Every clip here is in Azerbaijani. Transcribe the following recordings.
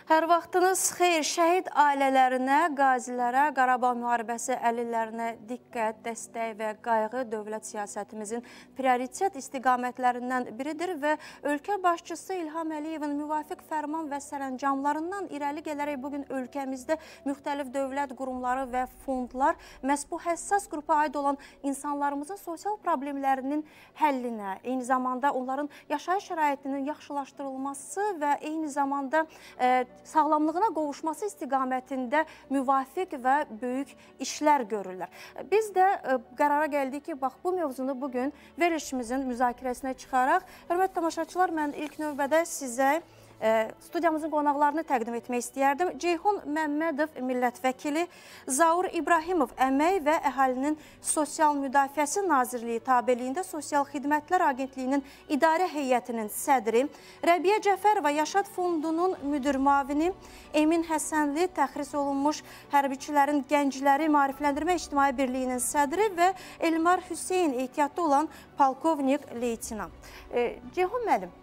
Hər vaxtınız xeyir. Şəhid ailələrinə, qazilərə, Qarabağ müharibəsi əlillərinə diqqət, dəstək və qayğı dövlət siyasətimizin prioritet istiqamətlərindən biridir və ölkə başçısı İlham Əliyevin müvafiq fərman və sərəncamlarından irəli gələrək bugün ölkəmizdə müxtəlif dövlət qurumları və fondlar məhz bu həssas qrupa aid olan insanlarımızın sosial problemlərinin həllinə, eyni zamanda onların yaşayış şəraitinin yaxşılaşdırılması və eyni zamanda sağlamlığına qovuşması istiqamətində müvafiq və böyük işlər görürlər. Biz də qərara gəldik ki, bax, bu mövzunu bugün verilişimizin müzakirəsinə çıxaraq. Hörmətli tamaşaçılar, mən ilk növbədə sizə studiyamızın qonaqlarını təqdim etmək istəyərdim. Ceyhun Məmmədov millət vəkili, Zaur İbrahimov Əmək və Əhalinin Sosial Müdafiəsi Nazirliyi tabeliyində Sosial Xidmətlər Agentliyinin İdarə Heyətinin sədri, Rəbiyə Cəfərova Yaşad Fondunun müdir müavini, Emin Həsənli təxris olunmuş hərbiçilərin gəncləri maarifləndirmə İctimai Birliyinin sədri və Elmar Hüseyin ehtiyatda olan polkovnik leytinant. Ceyhun müəllim,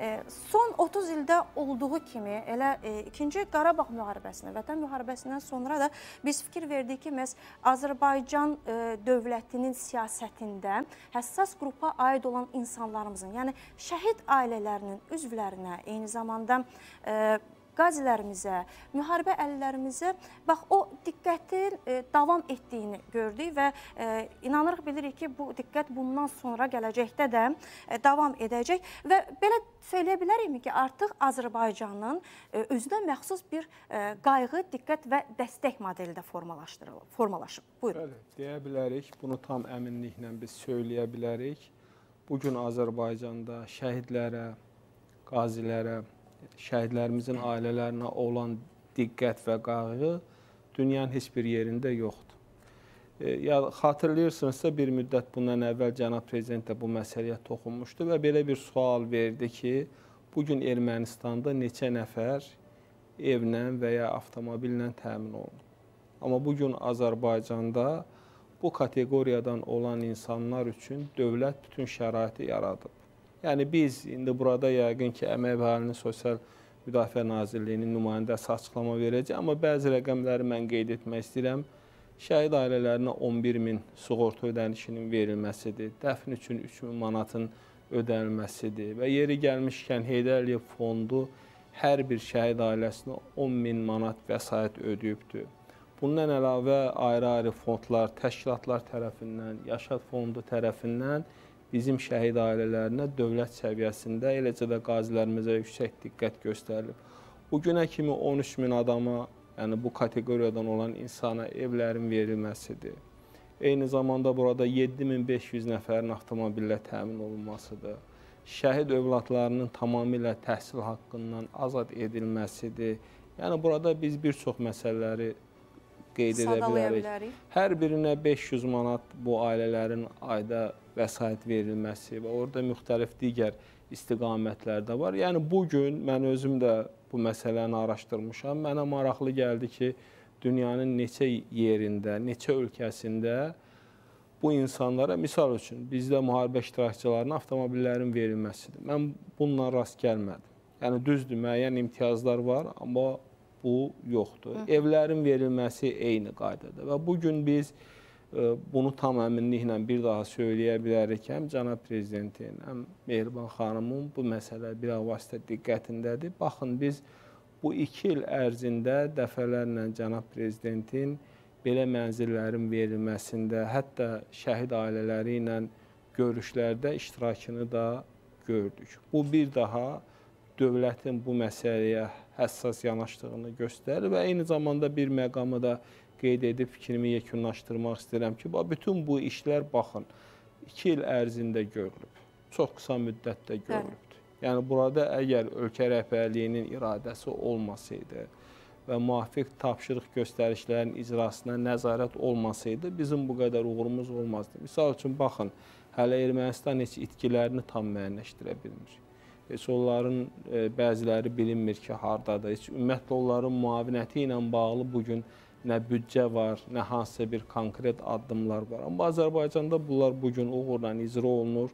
son 30 ildə olduğu kimi elə 2-ci Qarabağ müharibəsindən, Vətən müharibəsindən sonra da biz fikir verdik ki, məhz Azərbaycan dövlətinin siyasətində həssas qrupa aid olan insanlarımızın, yəni şəhid ailələrinin üzvlərinə, eyni zamanda qazilərimizə, müharibə əlillərimizə bax, o diqqətin davam etdiyini gördük və inanırıq, bilirik ki, bu diqqət bundan sonra gələcəkdə də davam edəcək və belə söyləyə bilərikmi ki, artıq Azərbaycanın özünə məxsus bir qayğı, diqqət və dəstək modeli də formalaşıb. Buyurun. Bəli, deyə bilərik, bunu tam əminliklə biz söyləyə bilərik. Bugün Azərbaycanda şəhidlərə, qazilərə, şəhidlərimizin ailələrinə olan diqqət və qayğı dünyanın heç bir yerində yoxdur. Xatırlayırsınızsa, bir müddət bundan əvvəl Cənab Prezident də bu məsələyə toxunmuşdu və belə bir sual verdi ki, bugün Ermənistanda neçə nəfər evlə və ya avtomobillə təmin olunur. Amma bugün Azərbaycanda bu kateqoriyadan olan insanlar üçün dövlət bütün şəraiti yaradıb. Yəni biz indi burada yəqin ki, Əmək və Əhalinin Sosial Müdafiə Nazirliyinin nümayəndəsi açıqlama verəcək, amma bəzi rəqəmləri mən qeyd etmək istəyirəm. Şəhid ailələrinə 11.000 sığorta ödənişinin verilməsidir, dəfn üçün 3.000 manatın ödənilməsidir və yeri gəlmişkən Heydər Əliyev Fondu hər bir şəhid ailəsinə 10.000 manat vəsait ödəyibdir. Bundan əlavə ayrı-ayrı fondlar, təşkilatlar tərəfindən, Yaşad Fondu tərəfindən bizim şəhid ailələrinə dövlət səviyyəsində, eləcə də qazilərimizə yüksək diqqət göstərilib. Bugünə kimi 13.000 adama, yəni bu kateqoriyadan olan insana evlərin verilməsidir. Eyni zamanda burada 7.500 nəfərin avtomobillə təmin olunmasıdır. Şəhid övladlarının tamamilə təhsil haqqından azad edilməsidir. Yəni burada biz bir çox məsələləri qeyd edə bilərik. Hər birinə 500 manat bu ailələrin ayda vəsait verilməsi və orada müxtəlif digər istiqamətlər də var. Yəni bugün mən özüm də bu məsələni araşdırmışam. Mənə maraqlı gəldi ki, dünyanın neçə yerində, neçə ölkəsində bu insanlara, misal üçün, bizdə müharibə iştirakçılarına avtomobillərin verilməsidir. Mən bununla rast gəlmədim. Yəni düzdür, müəyyən imtiyazlar var, amma bu yoxdur. Evlərin verilməsi eyni qaydada və bugün biz bunu tam əminliklə bir daha söyləyə bilərik. Həm Cənab Prezidentin, həm Mehriban xanımın bu məsələ bir vasitə diqqətindədir. Baxın, biz bu 2 il ərzində dəfələrlə Cənab Prezidentin belə mənzillərin verilməsində, hətta şəhid ailələri ilə görüşlərdə iştirakını da gördük. Bu bir daha dövlətin bu məsələyə həssas yanaşdığını göstərir və eyni zamanda bir məqamı da qeyd edib fikrimi yekunlaşdırmaq istəyirəm ki, bütün bu işlər, baxın, 2 il ərzində görülüb, çox qısa müddətdə görülübdür. Yəni burada əgər ölkə rəhbərliyinin iradəsi olmasaydı və müvafiq tapşırıq göstərişlərin icrasına nəzarət olmasaydı, bizim bu qədər uğurumuz olmazdı. Misal üçün, baxın, hələ Ermənistan heç itkilərini tam müəyyənləşdirə bilmir. Heç onların bəziləri bilinmir ki, hardadır. Heç ümumiyyətlə onların müavinəti ilə bağlı bugün nə büdcə var, nə hansısa bir konkret addımlar var. Amma Azərbaycanda bunlar bugün uğurla icra olunur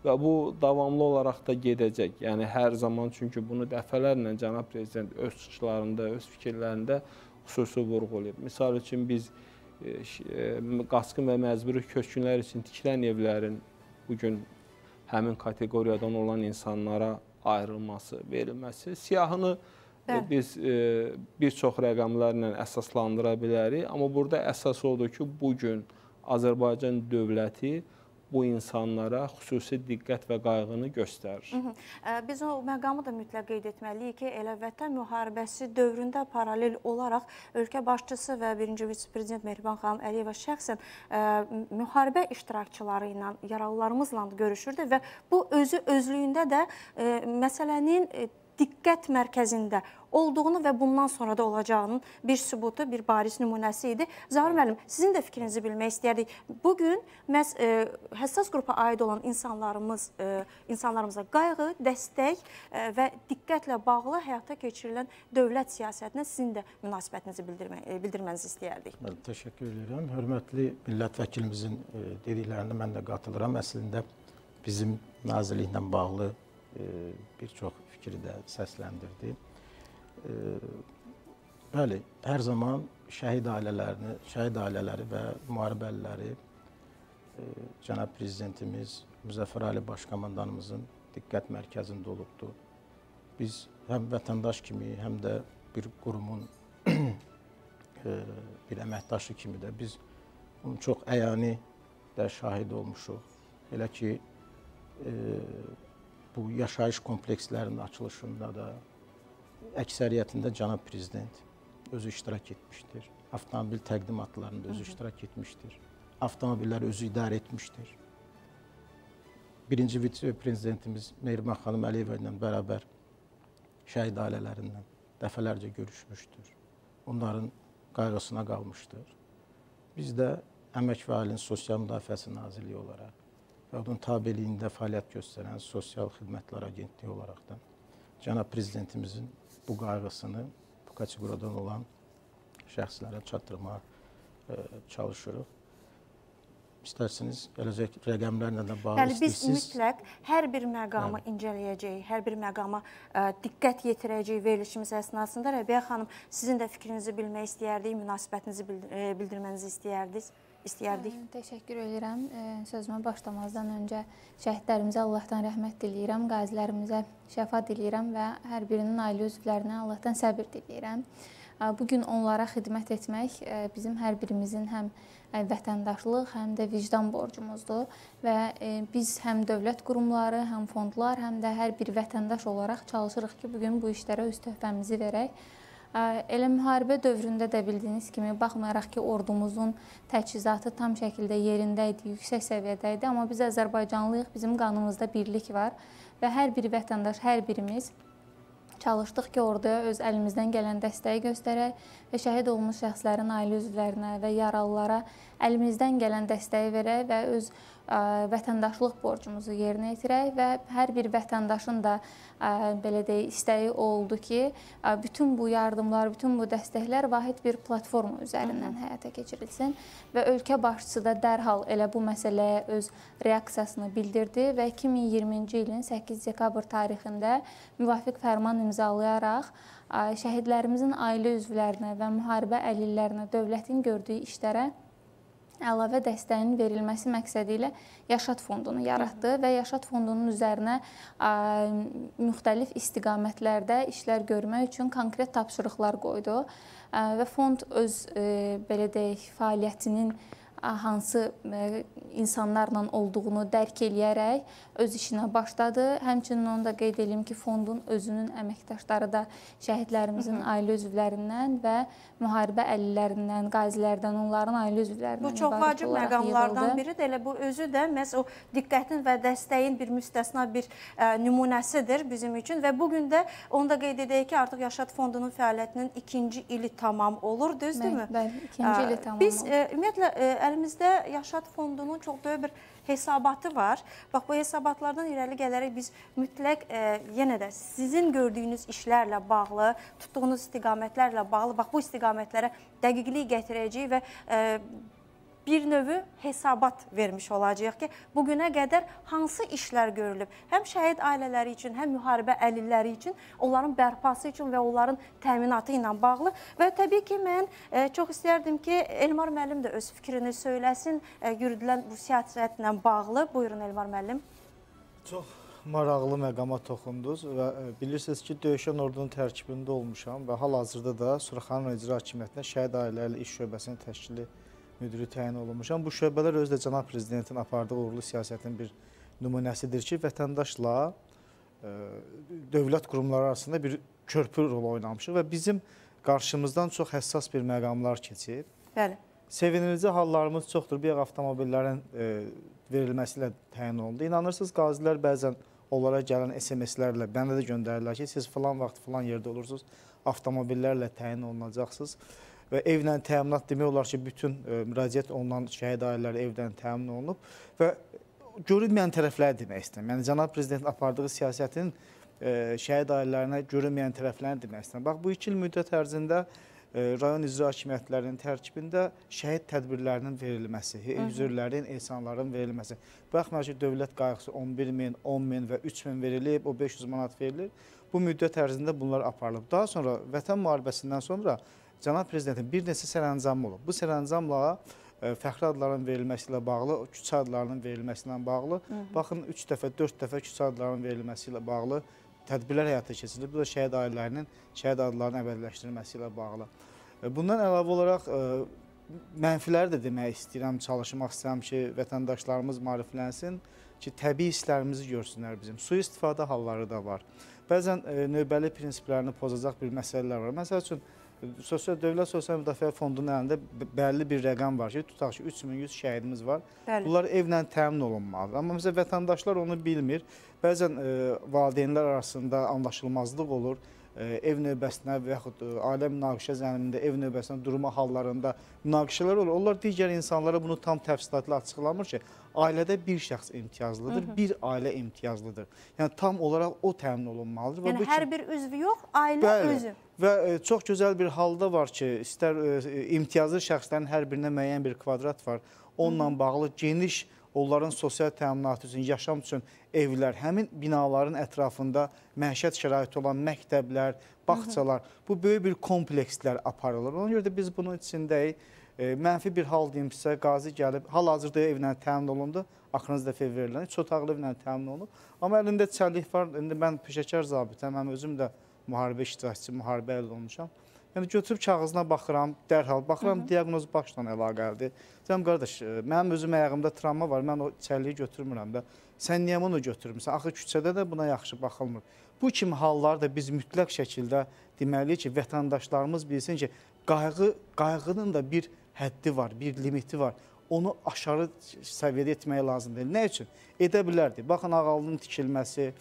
və bu davamlı olaraq da gedəcək. Yəni hər zaman, çünki bunu dəfələrlə cənab prezident öz çıxışlarında, öz fikirlərində xüsusi vurğulayıb. Misal üçün biz qaçqın və məcburi köçkünlər üçün tikilən evlərin bugün həmin kateqoriyadan olan insanlara ayrılması, verilməsi, siyahını biz bir çox rəqəmlərlə əsaslandıra bilərik. Amma burada əsas odur ki, bugün Azərbaycan dövləti bu insanlara xüsusi diqqət və qayğını göstərir. Biz o məqamı da mütləq qeyd etməliyik ki, elə Vətən müharibəsi dövründə paralel olaraq ölkə başçısı və birinci vitse-prezident Mehriban xanım Əliyeva şəxsən müharibə iştirakçıları ilə, yaralılarımızla görüşürdü və bu özlüyündə də məsələnin diqqət mərkəzində olduğunu və bundan sonra da olacağının bir sübutu, bir bariz nümunəsi idi. Zaur müəllim, sizin də fikrinizi bilmək istəyərdik. Bugün məhz həssas qrupa aid olan insanlarımıza qayğı, dəstək və diqqətlə bağlı həyata keçirilən dövlət siyasətinə sizin də münasibətinizi bildirmənizi istəyərdik. Təşəkkür edirəm. Hörmətli millət vəkilimizin dediklərinə mən də qatılıram. Əslində bizim nazirliklə bağlı bir çox fikri də səsləndirdi. Bəli, hər zaman şəhid ailələri və müharibəliləri cənab prezidentimiz Müzəffər Ali Başkomandanımızın diqqət mərkəzində olubdur. Biz həm vətəndaş kimi, həm də bir qurumun bir əməkdaşı kimi də biz bunun çox əyani də şahid olmuşuq. Elə ki, bu yaşayış komplekslərinin açılışında da əksəriyyətində cənab prezident özü iştirak etmişdir. Avtomobil təqdimatlarında özü iştirak etmişdir. Avtomobilləri özü idarə etmişdir. Birinci vitse-prezidentimiz Mehriban xanım Əliyeva ilə bərabər şəhid ailələrindən dəfələrcə görüşmüşdür. Onların qayğısına qalmışdır. Biz də Əmək və Ailənin Sosial Müdafiəsi Nazirliyi olaraq və onun tabeliyində fəaliyyət göstərən Sosial Xidmətlər Agentliyi olaraqdan cənab prezidentimizin bu qayğısını bu kateqoriyadan olan şəxslərə çatdırmağa çalışırıq. İstərsiniz, gələcək rəqəmlərlə də bağlı istəyirsiniz. Biz mütləq hər bir məqamı incələyəcəyik, hər bir məqama diqqət yetirəcəyik verilişimiz əsnasında. Rəbiyə xanım, sizin də fikrinizi bilmək istəyərdik, münasibətinizi bildirmənizi istəyərdik. Təşəkkür edirəm. Sözümə başlamazdan öncə şəhidlərimizə Allahdan rəhmət diləyirəm, qazilərimizə şəfa diləyirəm və hər birinin ailə üzvlərinə Allahdan səbir diləyirəm. Bugün onlara xidmət etmək bizim hər birimizin həm vətəndaşlıq, həm də vicdan borcumuzdur və biz həm dövlət qurumları, həm fondlar, həm də hər bir vətəndaş olaraq çalışırıq ki, bugün bu işlərə öz töhfəmizi verək. Elə müharibə dövründə də bildiyiniz kimi, baxmayaraq ki, ordumuzun təchizatı tam şəkildə yerində idi, yüksək səviyyədə idi, amma biz Azərbaycanlıyıq, bizim qanımızda birlik var və hər bir vətəndaş, hər birimiz çalışdıq ki, orada öz əlimizdən gələn dəstəyi göstərək və şəhid olmuş şəxslərin ailə üzvlərinə və yaralılara əlimizdən gələn dəstəyi verək və öz vətəndaşlıq borcumuzu yerinə yetirək və hər bir vətəndaşın da belə deyək, istəyi oldu ki, bütün bu yardımlar, bütün bu dəstəklər vahid bir platforma üzərindən həyata keçirilsin və ölkə başçısı da dərhal elə bu məsələyə öz reaksiyasını bildirdi və 2020-ci ilin 8 dekabr tarixində müvafiq fərman imzalayaraq şəhidlərimizin ailə üzvlərinə və müharibə əlillərinə dövlətin gördüyü işlərə əlavə dəstəyin verilməsi məqsədi ilə Yaşad fondunu yaratdı və Yaşad fondunun üzərinə müxtəlif istiqamətlərdə işlər görmək üçün konkret tapşırıqlar qoydu və fond öz belə deyək, fəaliyyətinin hansı insanlarla olduğunu dərk eləyərək öz işinə başladı. Həmçinin onu da qeyd edeyim ki, fondun özünün əməkdaşları da şəhidlərimizin ailə üzvlərindən və müharibə əlillərindən, qazilərdən, onların ailə üzvlərindən bu çox vacib məqamlardan biridir. Elə bu özü də məhz o diqqətin və dəstəyin bir müstəsna bir nümunəsidir bizim üçün və bugün də onu da qeyd edək ki, artıq Yaşad fondunun fəaliyyətinin 2-ci ili tamam olur, düzdürmü? Bəli, 2-ci ili tamam olur. Biz ümumiyyətlə əlimizdə Yaşad fondunun çox böyük bir hesabatı var. Bax, bu hesabatlardan irəli gələrək biz mütləq yenə də sizin gördüyünüz işlərlə bağlı, tutduğunuz istiqamətlərlə bağlı, bax bu istiqamətlərə dəqiqlik gətirəcəyik və bir növü hesabat vermiş olacaq ki, bugünə qədər hansı işlər görülüb? Həm şəhid ailələri üçün, həm müharibə əlilləri üçün, onların bərpası üçün və onların təminatı ilə bağlı. Və təbii ki, mən çox istərdim ki, Elmar müəllim də öz fikrini söyləsin, yürüdülən bu siyasətlə bağlı. Buyurun Elmar müəllim. Çox maraqlı məqama toxundunuz və bilirsiniz ki, döyüşən ordunun tərkibində olmuşam və hal-hazırda da Suraxanı İcra Hakimiyyətinə şəhid ailələri iş şöbəsinin təşkili müdiri təyin olunmuşam. Bu şöbələr özü də cənab prezidentin apardığı uğurlu siyasətin bir nümunəsidir ki, vətəndaşla dövlət qurumları arasında bir körpü rol oynamışıq və bizim qarşımızdan çox həssas bir məqamlar keçib. Bəli. Sevinirici hallarımız çoxdur. Bir avtomobillərin verilməsi ilə təyin olundu. İnanırsınız, qazilər bəzən onlara gələn SMS-lərlə mənə də göndərirlər ki, siz filan vaxt filan yerdə olursunuz, avtomobillərlə təyin olunacaqsınız. Və evlə təminat demək olar ki, bütün müraciət olunan şəhid ailələri evdən təmin olunub və görünməyən tərəfləri demək istəyirəm. Yəni, cənab prezidentin apardığı siyasətin şəhid ailələrinə görünməyən tərəflərini demək istəyirəm. Bax, bu 2 il müddət ərzində rayon icra hakimiyyətlərinin tərkibində şəhid tədbirlərinin verilməsi, üzürlərin, ehsanların verilməsi. Baxmayaq ki, dövlət qayğısı 11.000, 10.000 və 3.000 verilib, o 500 manat verilir. Bu müddət ərzində bunlar aparılıb. Daha sonra vətən müharibəsindən sonra cənab prezidentin bir neçə sərəncamı olub. Bu sərəncamla fəxri adların verilməsi ilə bağlı, küçə adlarının verilməsi ilə bağlı, baxın 3 dəfə, 4 dəfə küçə adlarının verilməsi ilə bağlı tədbirlər həyata keçirilir. Bu da şəhid ailələrinin şəhid adlarının əbədiləşdirilməsi ilə bağlı. Bundan əlavə olaraq mənfiləri də demək istəyirəm, çalışmaq istəyirəm ki, vətəndaşlarımız maariflənsin ki, təbii hisslərimizi görsünlər bizim. Sui-istifadə halları da var. Bəzən növbəli prinsiplərini pozacaq bir məsələlər var. Məsəl üçün, Dövlət Sosial Müdafiə Fondunun əlində bəlli bir rəqəm var ki, tutaq ki, 3100 şəhidimiz var. Bəli. Bunlar evlə təmin olunmalıdır. Amma məsələn, vətəndaşlar onu bilmir. Bəzən valideynlər arasında anlaşılmazlıq olur. Ev növbəsinə və yaxud ailə münaqişə zəminində ev növbəsinə durma hallarında münaqişələr olur. Onlar digər insanlara bunu tam təfsilatla açıqlamır ki, ailədə bir şəxs imtiyazlıdır, bir ailə imtiyazlıdır. Yəni, tam olaraq o təmin olunmalıdır. Yəni, hər bir üzvü yox, ailə özü. Və çox gözəl bir halda var ki, istər imtiyazlı şəxslərin hər birinə müəyyən bir kvadrat var. Onunla bağlı geniş, onların sosial təminatı üçün, yaşam üçün evlər, həmin binaların ətrafında məişət şəraiti olan məktəblər, bağçalar, bu böyük bir komplekslər aparılır. Ona görə də biz bunun içindəyik. Mənfi bir hal deyimsə, qazi gəlib, hal-hazırda evlə təmin olundu, axırıncı dəfə verilən, 3 otaqlı evlə təmin olunub. Amma əlində çəllik var, indi mən peşəkar zabitəm, mən özüm də müharibə iştirakçı, müharibə əldə olmuşam. Yəni, götürüb kağızına baxıram, dərhal baxıram, diaqnoz başla əlaqəlidir. Deyəm, qardaş, mənim özüm ayağımda travma var, mən o çəlliyi götürmürəm də. Sən niyə bunu götürmürsən? Axı küçədə də buna yaxşı baxılmır. Bu kimi hallarda biz mütləq şəkildə deməliyik ki, vətəndaşlarımız bilsin ki, qayğının da bir həddi var, bir limiti var. Onu aşağı səviyyədə etməyə lazım deyil. Nə üçün? Edə bilərdi. Baxın, Ağalının tikilməsi,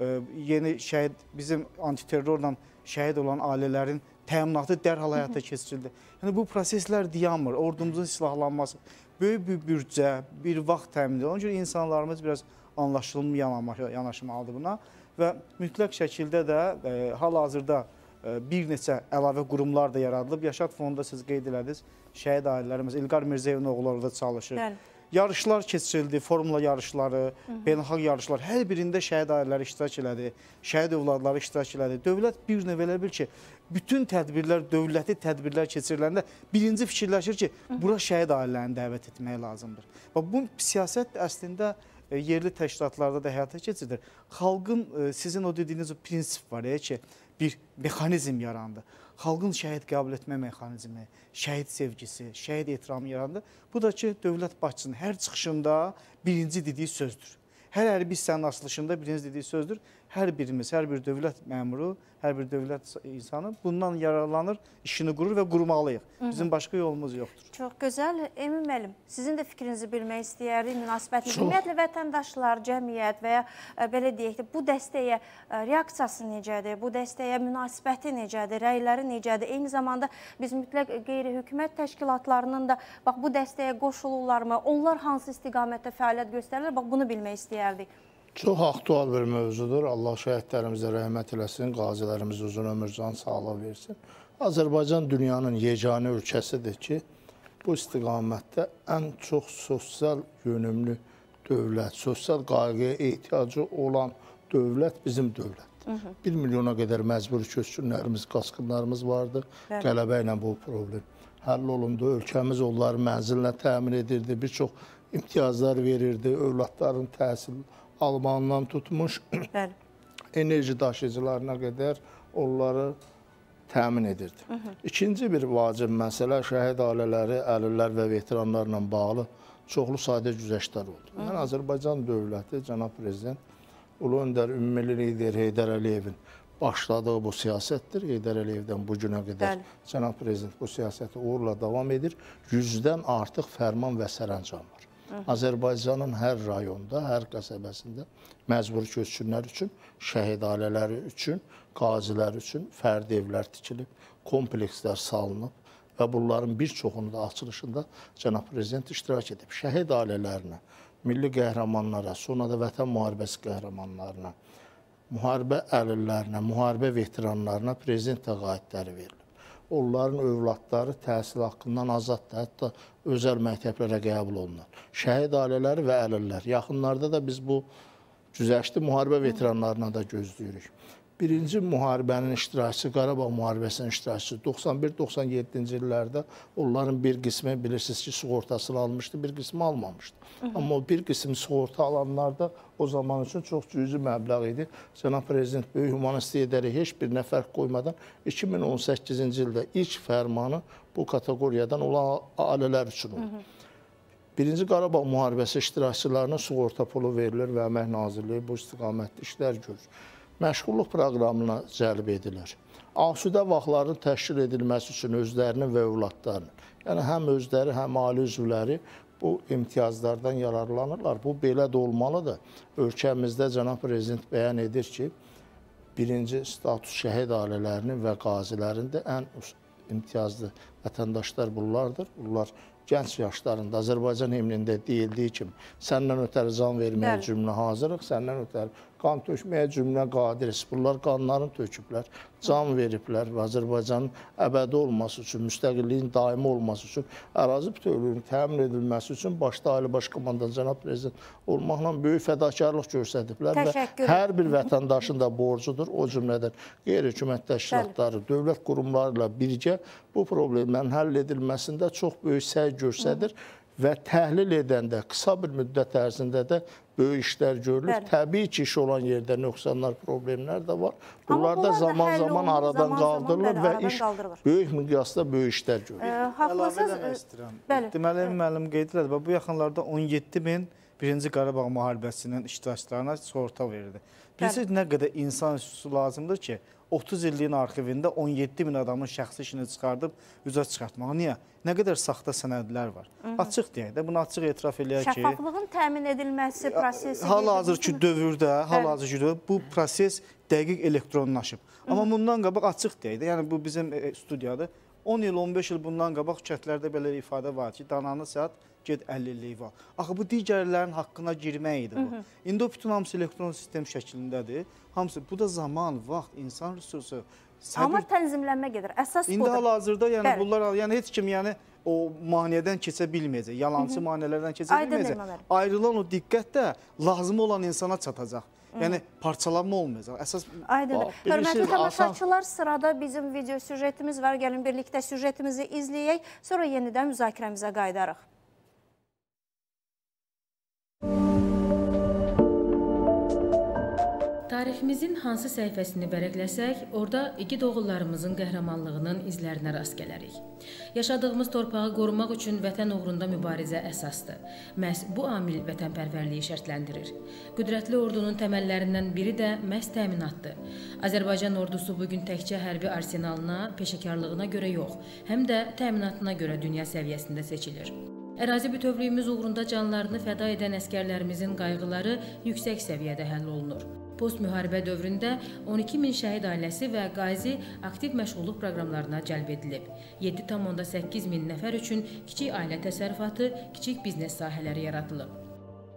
yeni şəhid, bizim antiterrorla şəhid olan ailələrin təminatı dərhal həyata keçirildi. Yəni, bu proseslər dayanmır, ordumuzun silahlanması, böyük bir büdcə, bir vaxt təmin edilir. Ona görə insanlarımız biraz anlaşılmı yanaşmalıdır buna və mütləq şəkildə də hal-hazırda bir neçə əlavə qurumlar da yaradılıb. Yaşad fonunda siz qeyd elədiniz, şəhid ailələrimiz, İlqar Mirzəyevin oğlu orada çalışır. Bəli. Yarışlar keçirildi, formula yarışları, beynəlxalq yarışlar, hər birində şəhid ailələri iştirak elədi, şəhid övladları iştirak elədi. Dövlət bir növ elə bil ki, bütün tədbirlər, dövləti tədbirlər keçiriləndə birinci fikirləşir ki, bura şəhid ailələrini dəvət etmək lazımdır. Bu siyasət əslində yerli təşkilatlarda da həyata keçirilir. Xalqın, sizin o dediyiniz o prinsip var ki, bir mexanizm yarandı. Xalqın şəhid qəbul etmə mexanizmi, şəhid sevgisi, şəhid ehtiramı yarandı. Bu da ki, dövlət başçısının hər çıxışında birinci dediyi sözdür. Hər hərbi hissənin açılışında birinci dediyi sözdür. Hər birimiz, hər bir dövlət məmuru, hər bir dövlət insanı bundan yararlanır, işini qurur və qurmalıyıq. Bizim başqa yolumuz yoxdur. Çox gözəl. Emin müəllim, sizin də fikrinizi bilmək istəyərdik, münasibətiniz. Ümumiyyətlə, vətəndaşlar, cəmiyyət və ya belə deyək ki, bu dəstəyə reaksiyası necədir, bu dəstəyə münasibəti necədir, rəyləri necədir? Eyni zamanda biz mütləq qeyri-hökumət təşkilatlarının da bax, bu dəstəyə qoşulurlarmı? Onlar hansı istiqamətdə fəaliyyət göstərirlər? Bax, bunu bilmək istəyərdik. Çox aktual bir mövzudur. Allah şəhidlərimizə rəhmət eləsin, qazilərimiz uzun ömür, can sağlığı versin. Azərbaycan dünyanın yeganə ölkəsidir ki, bu istiqamətdə ən çox sosial yönümlü dövlət, sosial qayğıya ehtiyacı olan dövlət bizim dövlətdir. 1 milyona qədər məcburi köçkünlərimiz, qaçqınlarımız vardı. Qələbə ilə bu problem həll olundu. Ölkəmiz onları mənzillə təmin edirdi, bir çox imtiyazlar verirdi, övladların təhsil almanından tutmuş, enerji daşıyıcılarına qədər onları təmin edirdi. İkinci bir vacib məsələ şəhid ailələri, əlillər və veteranlarla bağlı çoxlu sayda güzəştlər oldu. Yəni, Azərbaycan dövləti, cənab prezident, Ulu Öndər Ümummilli lider Heydər Əliyevin başladığı bu siyasətdir. Heydər Əliyevdən bu günə qədər cənab prezident bu siyasəti uğurla davam edir. 100-dən artıq fərman və sərəncam var. Azərbaycanın hər rayonda, hər qəsəbəsində məcburi köçkünlər üçün, şəhid ailələri üçün, qazilər üçün fərdi evlər tikilib, komplekslər salınıb və bunların bir çoxunu da açılışında cənab prezident iştirak edib. Şəhid ailələrinə, milli qəhrəmanlara, sonra da vətən müharibəsi qəhrəmanlarına, müharibə əlillərinə, müharibə veteranlarına prezident təqaüdləri verilib. Onların övladları təhsil haqqından azaddır, hətta özəl məktəblərə qəbul olunur. Şəhid ailələri və əlillər. Yaxınlarda da biz bu güzəşti müharibə veteranlarına da gözləyirik. Birinci müharibənin iştirakçısı, Qarabağ müharibəsinin iştirakçısı 91-97-ci illərdə onların bir qismi bilirsiniz ki, sığortasını almışdı, bir qismi almamışdı. Amma o bir qismi sığorta alanlar da o zaman üçün çox cüzi məbləğ idi. Cənab prezident böyük humanist edərək heç bir nəfər qoymadan 2018-ci ildə ilk fərmanı bu kateqoriyadan olan ailələr üçün oldu. Birinci Qarabağ müharibəsi iştirakçılarına sığorta pulu verilir və Əmək Nazirliyi bu istiqamətdə işlər görür. Məşğulluq proqramına cəlb edilir. Asudə vaxtların təşkil edilməsi üçün özlərinin və övladlarının, yəni həm özləri, həm ailə üzvləri bu imtiyazlardan yararlanırlar. Bu belə də olmalıdır. Ölkəmizdə cənab prezident bəyan edir ki, birinci status şəhid ailələrinin və qazilərin də ən imtiyazlı vətəndaşlar bunlardır. Bunlar gənc yaşlarında Azərbaycan himnində deyildiyi kimi səndən ötəri can verməyə cümlə hazırıq, səndən ötəri qan tökməyə cümlə qadiriz. Bunlar qanlarını töküblər, can veriblər və Azərbaycanın əbədi olması üçün, müstəqilliyin daimi olması üçün, ərazi bütövlüyünün təmin edilməsi üçün başda Ali Baş Komandan cənab prezident olmaqla böyük fədakarlıq göstəriblər və hər bir vətəndaşın da borcudur. O cümlədən qeyri-hökumət təşkilatları, dövlət qurumları ilə birgə bu problemlərin həll edilməsində çox böyük səy göstərir və təhlil edəndə qısa bir müddət ərzində də böyük işlər görülür. Təbii ki, iş olan yerdə nöqsanlar, problemlər də var. Bunlar da zaman-zaman aradan qaldırılır və iş böyük miqyasda böyük işlər görülür. Əlavə eləmək istəyirəm. Deməli, müəllim qeyd elədi. Bu yaxınlarda 17.000 birinci Qarabağ müharibəsinin iştirakçılarına sığorta verildi. Bilirsiniz, nə qədər insan üstü lazımdır ki, 30 illiyin arxivində 17.000 adamın şəxsi işini çıxardıb üzə çıxartmağa. Niyə? Nə qədər saxta sənədlər var. Açıq deyək də, bunu açıq etiraf eləyək ki, şəffaflığın təmin edilməsi prosesi... Hal-hazırki dövrdə bu proses dəqiq elektronlaşıb. Amma bundan qabaq açıq deyək də, yəni bu bizim studiyadır. 10 il, 15 il bundan qabaq şərtlərdə belə ifadə var ki, dananı saat ged 50'liyi var. Axı bu digərlərin haqqına girmək idi bu. İndi o bütün hamısı elektron sistem şəklindədir. Hamısı, bu da zaman, vaxt, insan resursu, səbir. Amma tənzimlənmə gedir. Əsas budur. İndi hal-hazırda yəni bunlar, yəni heç kim yəni o maneədən keçə bilməyəcək, yalancı maneələrdən keçə bilməyəcək. Ayrılan o diqqət də lazım olan insana çatacaq. Yəni parçalanma olmayacaq. Əsas aydındır. Hörmətli tamaşaçılar, sırada bizim video süjetimiz var. Gəlin birlikdə süjetimizi izləyək, sonra yenidən müzakirəmizə qayıdarıq. Tariximizin hansı səhifəsini vərəqləsək, orada igid oğullarımızın qəhrəmanlığının izlərinə rast gələrik. Yaşadığımız torpağı qorumaq üçün vətən uğrunda mübarizə əsasdır. Məhz bu amil vətənpərvərliyi şərtləndirir. Qüdrətli ordunun təməllərindən biri də məhz təminatdır. Azərbaycan ordusu bugün təkcə hərbi arsenalına, peşəkarlığına görə yox, həm də təminatına görə dünya səviyyəsində seçilir. Ərazi bütövlüyümüz uğrunda canlarını fəda edən əskərlərimizin qayğıları yüksək səviyyədə həll olunur. Post-müharibə dövründə 12.000 şəhid ailəsi və qazi aktiv məşğulluq proqramlarına cəlb edilib. 7,8 min nəfər üçün kiçik ailə təsərrüfatı, kiçik biznes sahələri yaradılıb.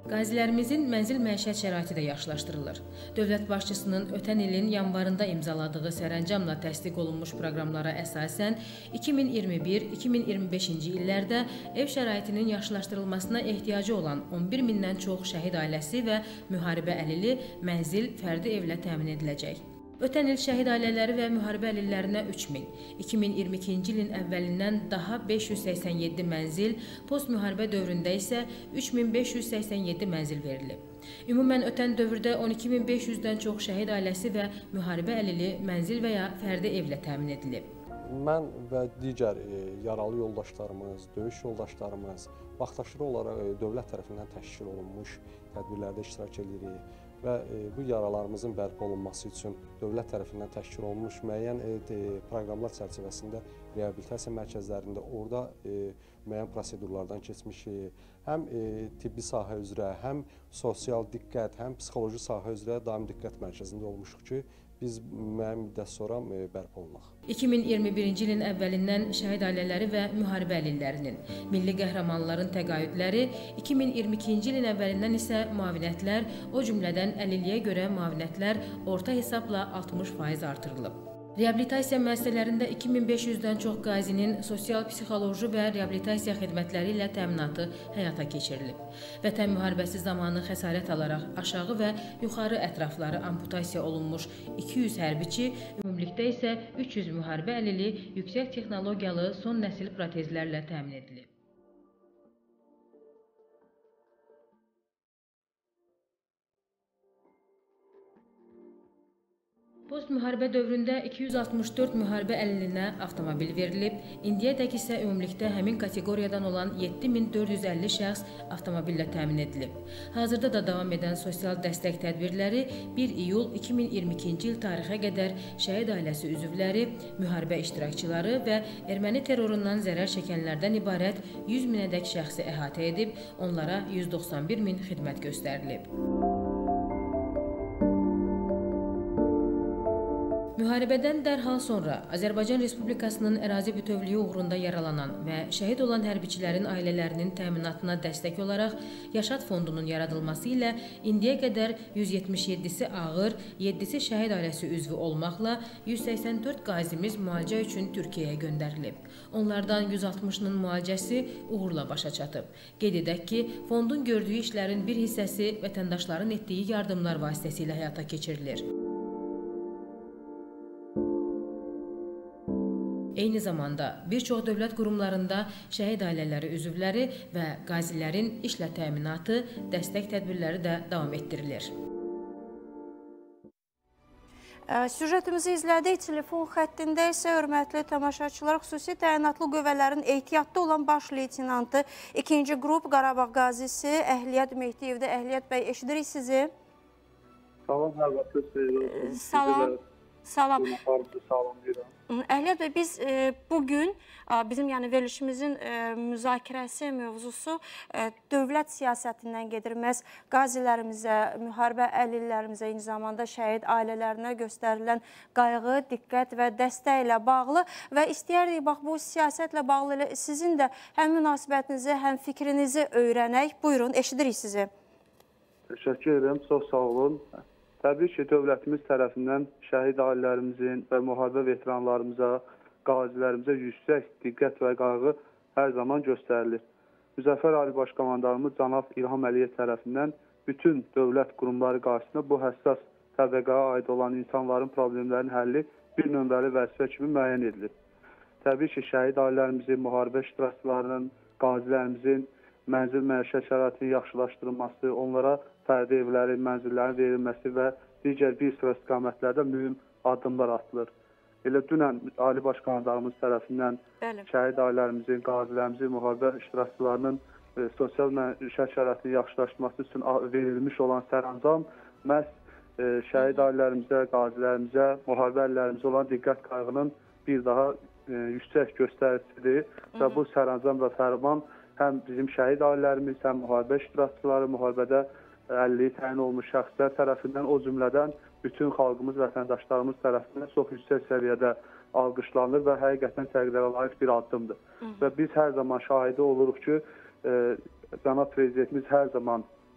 Qazilərimizin mənzil məişət şəraiti də yaxşılaşdırılır. Dövlət başçısının ötən ilin yanvarında imzaladığı sərəncamla təsdiq olunmuş proqramlara əsasən 2021-2025-ci illərdə ev şəraitinin yaxşılaşdırılmasına ehtiyacı olan 11 mindən çox şəhid ailəsi və müharibə əlili mənzil fərdi evlə təmin ediləcək. Ötən il şəhid ailələri və müharibə əlillərinə 3000, 2022-ci ilin əvvəlindən daha 587 mənzil, post-müharibə dövründə isə 3587 mənzil verilib. Ümumən ötən dövrdə 12500-dən çox şəhid ailəsi və müharibə əlili mənzil və ya fərdi evlə təmin edilib. Mən və digər yaralı yoldaşlarımız, döyüş yoldaşlarımız vaxtaşırı olaraq dövlət tərəfindən təşkil olunmuş tədbirlərdə iştirak edirik və bu yaralarımızın bərpa olunması üçün dövlət tərəfindən təşkil olunmuş müəyyən proqramlar çərçivəsində reabilitasiya mərkəzlərində orada müəyyən prosedurlardan keçmişik. Həm tibbi sahə üzrə, həm sosial diqqət, həm psixoloji sahə üzrə daim diqqət mərkəzində olmuşuq ki, biz müəyyən müddət sonra bərpa olunaq. 2021-ci ilin əvvəlindən şəhid ailələri və müharibə əlillərinin, milli qəhrəmanların təqaüdləri, 2022-ci ilin əvvəlindən isə müavinətlər, o cümlədən əlilliyə görə müavinətlər orta hesabla 60% artırılıb. Reabilitasiya müəssisələrində 2500-dən çox qazinin sosial-psixoloji və reabilitasiya xidmətləri ilə təminatı həyata keçirilib. Vətən müharibəsi zamanı xəsarət alaraq aşağı və yuxarı ətrafları amputasiya olunmuş 200 hərbiçi, ümumilikdə isə 300 müharibə əlili yüksək texnologiyalı son nəsil protezlərlə təmin edilib. Post-müharibə dövründə 264 müharibə əlilinə avtomobil verilib, indiyədək isə ümumilikdə həmin kateqoriyadan olan 7450 şəxs avtomobillə təmin edilib. Hazırda da davam edən sosial dəstək tədbirləri 1 iyul 2022-ci il tarixə qədər şəhid ailəsi üzvləri, müharibə iştirakçıları və erməni terrorundan zərər çəkənlərdən ibarət 100 minədək şəxsi əhatə edib, onlara 191 min xidmət göstərilib. Müharibədən dərhal sonra Azərbaycan Respublikasının ərazi bütövlüyü uğrunda yaralanan və şəhid olan hərbiçilərin ailələrinin təminatına dəstək olaraq Yaşad Fondunun yaradılması ilə indiyə qədər 177-si ağır, 7-si şəhid ailəsi üzvü olmaqla 184 qazimiz müalicə üçün Türkiyəyə göndərilib. Onlardan 160-nın müalicəsi uğurla başa çatıb. Qeyd edək ki, fondun gördüyü işlərin bir hissəsi vətəndaşların etdiyi yardımlar vasitəsilə həyata keçirilir. Eyni zamanda bir çox dövlət qurumlarında şəhid ailələri üzvləri və qazilərin işlə təminatı, dəstək tədbirləri də davam etdirilir. Süjetimizi izlədik. Telefon xəttində isə hörmətli tamaşaçılar, xüsusi təyinatlı qüvvələrin ehtiyatda olan baş leytinantı 2-ci qrup Qarabağ qazisi Əhliyyət Mehdiyevdə. Əhliyyət bəy, eşidirik sizi. Salam, hər vaxt söz Salam. Salam. Salamlayıram. Əhliyyət bəy, biz bugün bizim verilişimizin müzakirəsi mövzusu dövlət siyasətindən gedir. Məhz qazilərimizə, müharibə əlillərimizə, eyni zamanda şəhid ailələrinə göstərilən qayğı, diqqət və dəstək ilə bağlı və istəyərdik, bax, bu siyasətlə bağlı sizin də həm münasibətinizi, həm fikrinizi öyrənək. Buyurun, eşidirik sizi. Təşəkkür edirəm, çox sağ olun. Təbii ki, dövlətimiz tərəfindən şəhid ailələrimizin və müharibə veteranlarımıza, qazilərimizə yüksək diqqət və qayğı hər zaman göstərilir. Müzəffər Ali Başkomandanımız cənab İlham Əliyev tərəfindən bütün dövlət qurumları qarşısında bu həssas təbəqəyə aid olan insanların problemlərinin həlli bir nömrəli vəzifə kimi müəyyən edilir. Təbii ki, şəhid ailələrimizin, müharibə iştirakçılarının, qazilərimizin mənzil məişət şəraitinin yaxşılaşdırılması, onlara fərdi evlərin, mənzillərin verilməsi və digər bir sıra istiqamətlərdə mühüm addımlar atılır. Elə dünən Ali Başkomandanımız tərəfindən şəhid ailələrimizin, qazilərimizin, müharibə iştirakçılarının sosial məişət şəraitinin yaxşılaşması üçün verilmiş olan sərəncam məhz şəhid ailələrimizə, qazilərimizə, müharibə əlillərimizə olan diqqət qayğının bir daha yüksək göstəricisidir və bu sərəncam və fərman həm bizim şəhid ailələrimiz, həm müharibə iştirakçıları, müharibədə əlilliyi təyin olmuş şəxslər tərəfindən, o cümlədən bütün xalqımız, vətəndaşlarımız tərəfindən çox yüksək səviyyədə alqışlanır və həqiqətən təqdirə layiq bir addımdır. Və biz hər zaman şahidi oluruq ki, cənab prezidentimiz hər zaman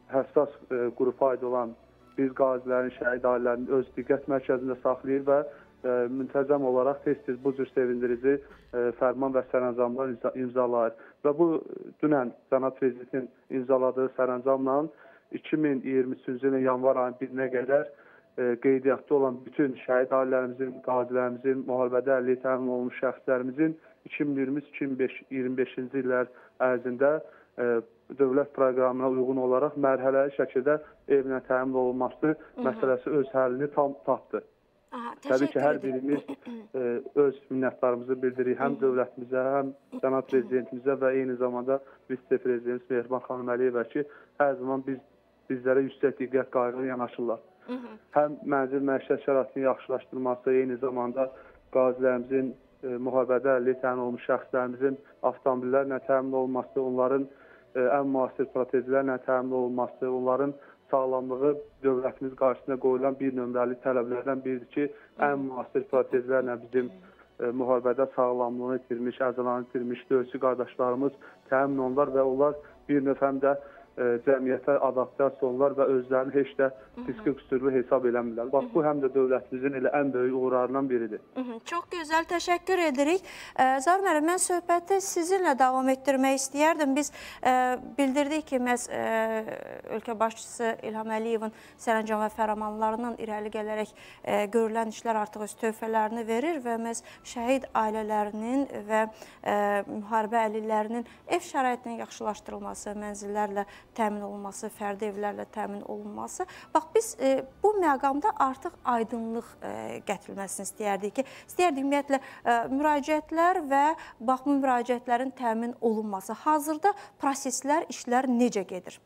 həssas qrupa aid olan biz qazilərin, şəhid ailələrinin öz diqqət mərkəzində saxlayır və müntəzəm olaraq tez-tez bu cür sevindirici fərman və sərəncamlar imzalayır. Və bu dünən Cənab Prezidentin imzaladığı sərəncamla 2023-cü ilin yanvar ayının 1-nə qədər qeydiyyatda olan bütün şəhid ailələrimizin, qazilərimizin, müharibədə əlilliyi təmin olunmuş şəxslərimizin 2023-2025-ci illər ərzində dövlət proqramına uyğun olaraq mərhələli şəkildə evinə təmin olunması məsələsi öz həllini tam tapdı. Təbii ki, hər birimiz öz minnətlarımızı bildiririk həm dövlətimizə, həm Cənab Prezidentimizə və eyni zamanda Vitse-Prezidentimiz Mehriban xanım Əliyevə ki, hər zaman bizlərə yüksək diqqət qayğı yanaşırlar. Həm mənzil məişət şəraitinin yaxşılaşdırılması, eyni zamanda qazilərimizin, müharibədə əlilliyi təmin olunmuş şəxslərimizin avtomobillərlə təmin olunması, onların ən müasir protezlərlə təmin olunması, onların sağlamlığı dövlətimiz qarşısına qoyulan bir nömrəli tələblərdən biridir ki, ən müasir protezlərlə bizim müharibədə sağlamlığını itirmiş, əzalarını itirmiş döyüşçü qardaşlarımız təmin olunurlar və onlar bir növ həm də cəmiyyətə adaptasiya olunurlar və özlərini heç də riskli qüsurlu hesab eləmirlər. Bax, bu həm də dövlətimizin elə ən böyük uğurlarından biridir. Çox gözəl, təşəkkür edirik. Zaur müəllim, mən söhbəti sizinlə davam etdirmək istəyərdim. Biz bildirdik ki, məhz ölkə başçısı İlham Əliyevin sərəncam və fərmanlarından irəli gələrək görülən işlər artıq öz tövhələrini verir və məhz şəhid ailələrinin və müharibə əlillərinin ev şəraitinin yaxşılaşdırılması, mənzillərlə təmin olunması, fərdi evlərlə təmin olunması. Bax, biz bu məqamda artıq aydınlıq gətirilməsini istəyərdik ki, ümumiyyətlə müraciətlər və bax, bu müraciətlərin təmin olunması. Hazırda proseslər, işlər necə gedir?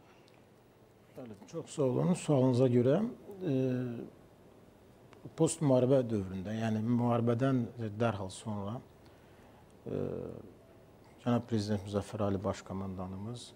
Çox sağ olun. Sualınıza görə post-müharibə dövründə, yəni müharibədən dərhal sonra Cənab Prezident Müzəffər Ali Başkomandanımız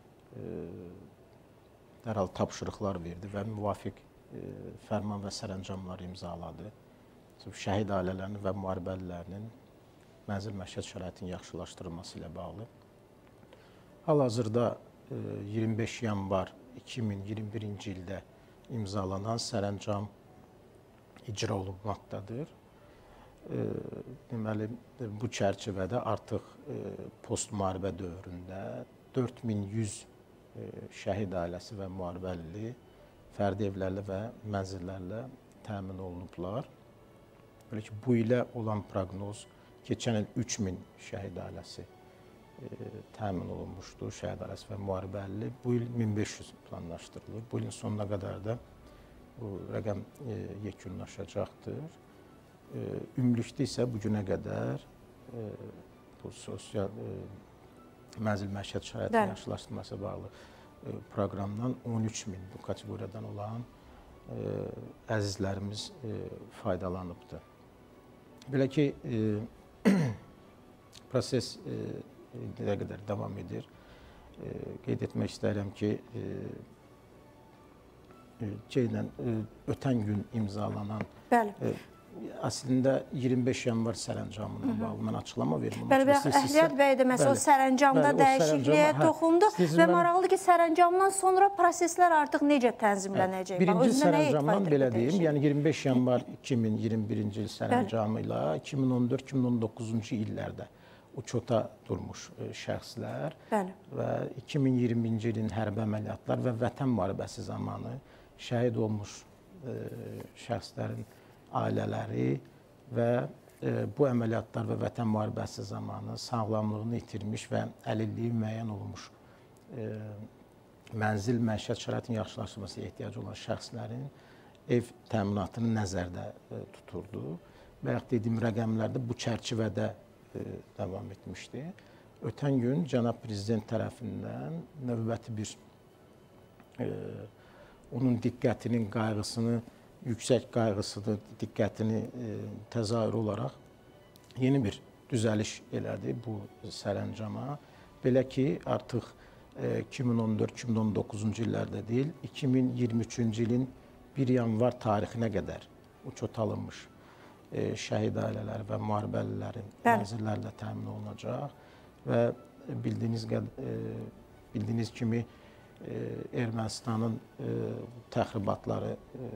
dərhal tapşırıqlar verdi və müvafiq fərman və sərəncamlar imzaladı. Şəhid ailələrinin və müharibəlilərinin mənzil məişət şəraitinin yaxşılaşdırılması ilə bağlı. Hal-hazırda 25 yanvar 2021-ci ildə imzalanan sərəncam icra olunmaqdadır. Deməli, bu çərçivədə artıq post-müharibə dövründə 4100 şəhid ailəsi və müharibəlili fərdi evlərlə və mənzillərlə təmin olunublar. Belə ki, bu ilə olan proqnoz keçən il 3000 şəhid ailəsi təmin olunmuşdur, şəhid ailəsi və müharibəlili. Bu il 1500 planlaşdırılır. Bu ilin sonuna qədər də bu rəqəm yekunlaşacaqdır. Ümumilikdə isə bu günə qədər bu sosial mənzil məişət şəraitinin yaxşılaşdırılması bağlı proqramdan 13.000 bu kateqoriyadan olan əzizlərimiz faydalanıbdır. Belə ki, proses nə qədər davam edir. Qeyd etmək istəyirəm ki, ötən gün imzalanan əslində 25 yanvar sərəncamına bağlı mən açıqlama verim. Bəli, Əhliyyət bəy də məsəl o sərəncamda dəyişikliyə toxundu və maraqlıdır ki, sərəncamdan sonra proseslər artıq necə tənzimlənəcək? Birinci sərəncamdan belə deyim, yəni 25 yanvar 2021-ci il sərəncamı ilə 2014-2019-cu illərdə uçota durmuş şəxslər və 2020-ci ilin hərbi əməliyyatlar və vətən müharibəsi zamanı şəhid olmuş şəxslərin ailələri və bu əməliyyatlar və vətən müharibəsi zamanı sağlamlığını itirmiş və əlilliyi müəyyən olmuş mənzil məişət şəraitinin yaxşılaşdırılmasına ehtiyacı olan şəxslərin ev təminatını nəzərdə tuturdu. Bayaq dediyim rəqəmlərdə bu çərçivədə davam etmişdi. Ötən gün Cənab Prezident tərəfindən növbəti bir onun diqqətinin, qayğısını, yüksək qayğısını, diqqətini təzahür olaraq yeni bir düzəliş elədi bu sərəncama. Belə ki, artıq 2014-2019-cu illərdə deyil, 2023-cü ilin 1 yanvar tarixinə qədər uçot alınmış şəhid ailələri və müharibəlilərin mənzillərlə təmin olunacaq və bildiyiniz kimi Ermənistanın təxribatları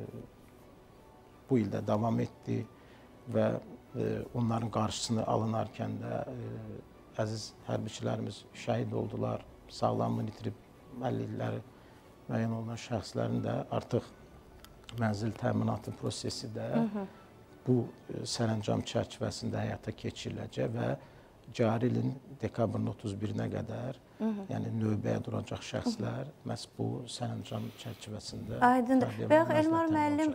bu ildə davam etdi və onların qarşısını alınarkən də əziz hərbiçilərimiz şəhid oldular, sağlamlığını itirib 50 illəri müəyyən olunan şəxslərin də artıq mənzil təminatı prosesi də bu sərəncam çərçivəsində həyata keçiriləcək və cari ilin dekabrın 31-nə qədər, yəni növbəyə duracaq şəxslər məhz bu sərəncam çərçivəsində. Aydındır. Və Elmar müəllim,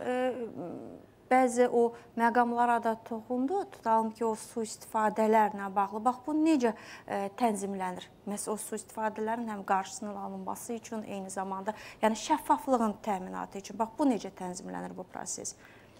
bəzi o məqamlara da toxundu. Tutalım ki, o sui-istifadələrlə bağlı. Bax, bu necə tənzimlənir? Məhz o sui-istifadələrin həm qarşısının alınması üçün, eyni zamanda, yəni şəffaflığın təminatı üçün. Bax, bu necə tənzimlənir bu proses?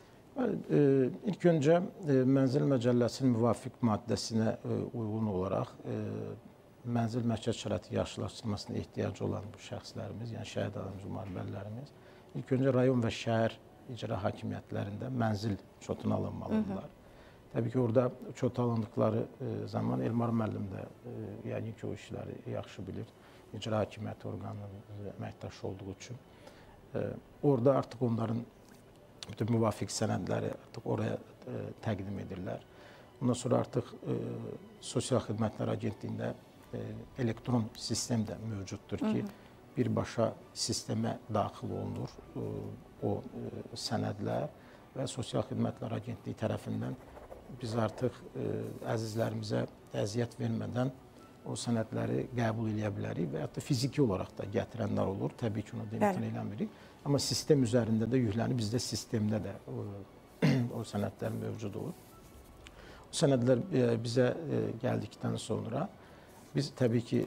İlk öncə Mənzil Məcəlləsinin müvafiq maddəsinə uyğun olaraq mənzil məskən şəraiti yaxşılaşdırılmasına ehtiyacı olan bu şəxslərimiz, yəni şəhid adamımız, müharibələrimiz ilk öncə rayon və şəhər icra hakimiyyətlərində mənzil çotuna alınmalıdırlar. Təbii ki, orada çota alındıqları zaman Elmar müəllim də yəqin ki, o işləri yaxşı bilir. İcra hakimiyyəti orqanının əməkdaşı olduğu üçün. Orada artıq onların bütün müvafiq sənədləri artıq oraya təqdim edirlər. Ondan sonra artıq Sosial Xidmətlər Agentliyində elektron sistem də mövcuddur ki, birbaşa sistemə daxil olunur o sənədlər və Sosial Xidmətlər Agentliyi tərəfindən biz artıq əzizlərimizə əziyyət vermədən o sənədləri qəbul edə bilərik və hətta fiziki olaraq da gətirənlər olur. Təbii ki, onu imkan eləmirik. Amma sistem üzərində də yüklənir. Bizdə sistemdə də o sənədlər mövcud olur. O sənədlər bizə gəldikdən sonra biz təbii ki,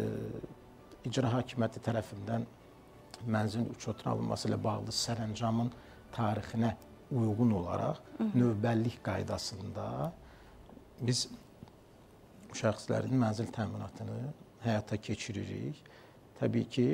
icra hakimiyyəti tərəfindən mənzilin çotuna alınması ilə bağlı sərəncamın tarixinə uyğun olaraq növbəllik qaydasında biz şəxslərin mənzil təminatını həyata keçiririk. Təbii ki,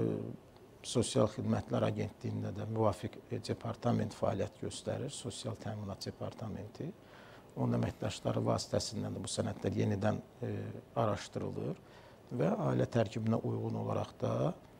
Sosial Xidmətlər Agentliyində də müvafiq departament fəaliyyət göstərir, Sosial Təminat Departamenti. Onun əməkdaşları vasitəsindən də bu sənədlər yenidən araşdırılır və ailə tərkibinə uyğun olaraq da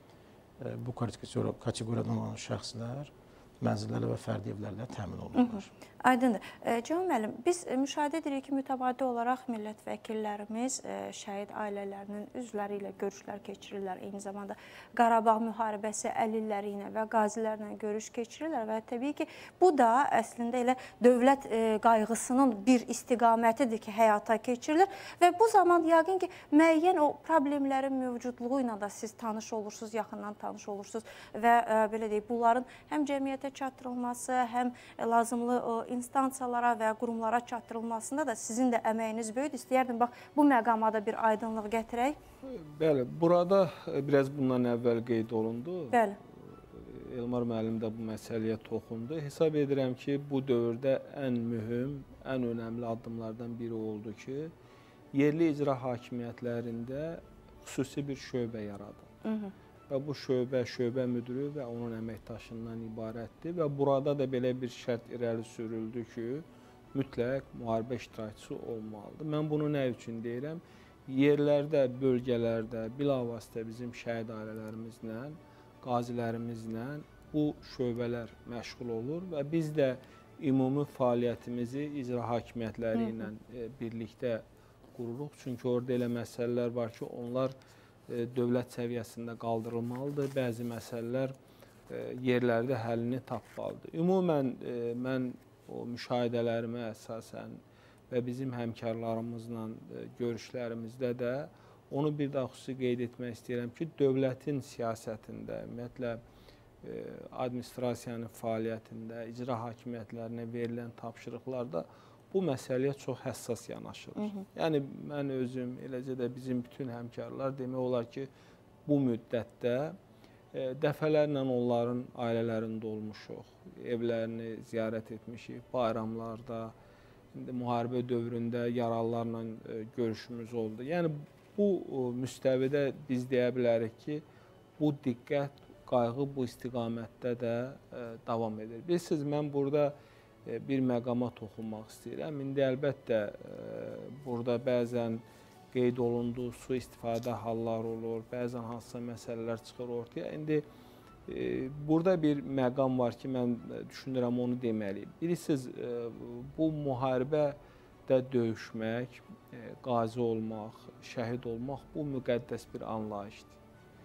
bu kateqoriyadan olan şəxslər mənzillərlə və fərdi evlərlə təmin olunurlar. Aydındır. Cəmal müəllim, biz müşahidə edirik ki, mütəbadi olaraq millət vəkillərimiz şəhid ailələrinin üzvləri ilə görüşlər keçirirlər. Eyni zamanda Qarabağ müharibəsi əlilləri ilə və qazilərlə görüş keçirirlər və təbii ki, bu da əslində elə dövlət qayğısının bir istiqamətidir ki, həyata keçirilir və bu zaman yəqin ki, müəyyən o problemlərin mövcudluğu ilə da siz tanış olursunuz, yaxından tanış olursunuz və belə deyək, bunların həm cəmiyyətə çatdırılması, həm lazımlı instansiyalara və qurumlara çatdırılmasında da sizin də əməyiniz böyüdür. İstəyərdim, bax, bu məqama da bir aydınlıq gətirək. Bəli, burada biraz bundan əvvəl qeyd olundu. Bəli. Elmar müəllim də bu məsələyə toxundu. Hesab edirəm ki, bu dövrdə ən mühüm, ən önəmli addımlardan biri oldu ki, yerli icra hakimiyyətlərində xüsusi bir şöbə yaradıldı. Və bu şöbə müdürü və onun əməkdaşından ibarətdir və burada da belə bir şərt irəli sürüldü ki, mütləq müharibə iştirakçısı olmalıdır. Mən bunu nə üçün deyirəm? Yerlərdə, bölgələrdə, bilavasitə bizim şəhid ailələrimizlə, qazilərimizlə bu şöbələr məşğul olur və biz də ümumi fəaliyyətimizi icra hakimiyyətləri ilə birlikdə qururuq. Çünki orada elə məsələlər var ki, onlar dövlət səviyyəsində qaldırılmalıdır. Bəzi məsələlər yerlərdə həllini tapmalıdır. Ümumən, mən o müşahidələrimə əsasən və bizim həmkarlarımızla görüşlərimizdə də onu bir daha xüsusi qeyd etmək istəyirəm ki, dövlətin siyasətində, ümumiyyətlə administrasiyanın fəaliyyətində, icra hakimiyyətlərinə verilən tapşırıqlarda bu məsələyə çox həssas yanaşılır. Yəni, mən özüm, eləcə də bizim bütün həmkarlar demək olar ki, bu müddətdə dəfələrlə onların ailələrində olmuşuq, evlərini ziyarət etmişik, bayramlarda, müharibə dövründə yaralılarla görüşümüz oldu. Yəni, bu müstəvidə biz deyə bilərik ki, bu diqqət, qayğı bu istiqamətdə də davam edir. Bilirsiniz, mən burada bir məqama toxunmaq istəyirəm. İndi əlbəttə burada bəzən qeyd olundu, sui-istifadə hallar olur, bəzən hansısa məsələlər çıxır ortaya. İndi burada bir məqam var ki, mən düşünürəm onu deməliyim. Bilirsiniz, bu müharibədə döyüşmək, qazi olmaq, şəhid olmaq bu müqəddəs bir anlayışdır.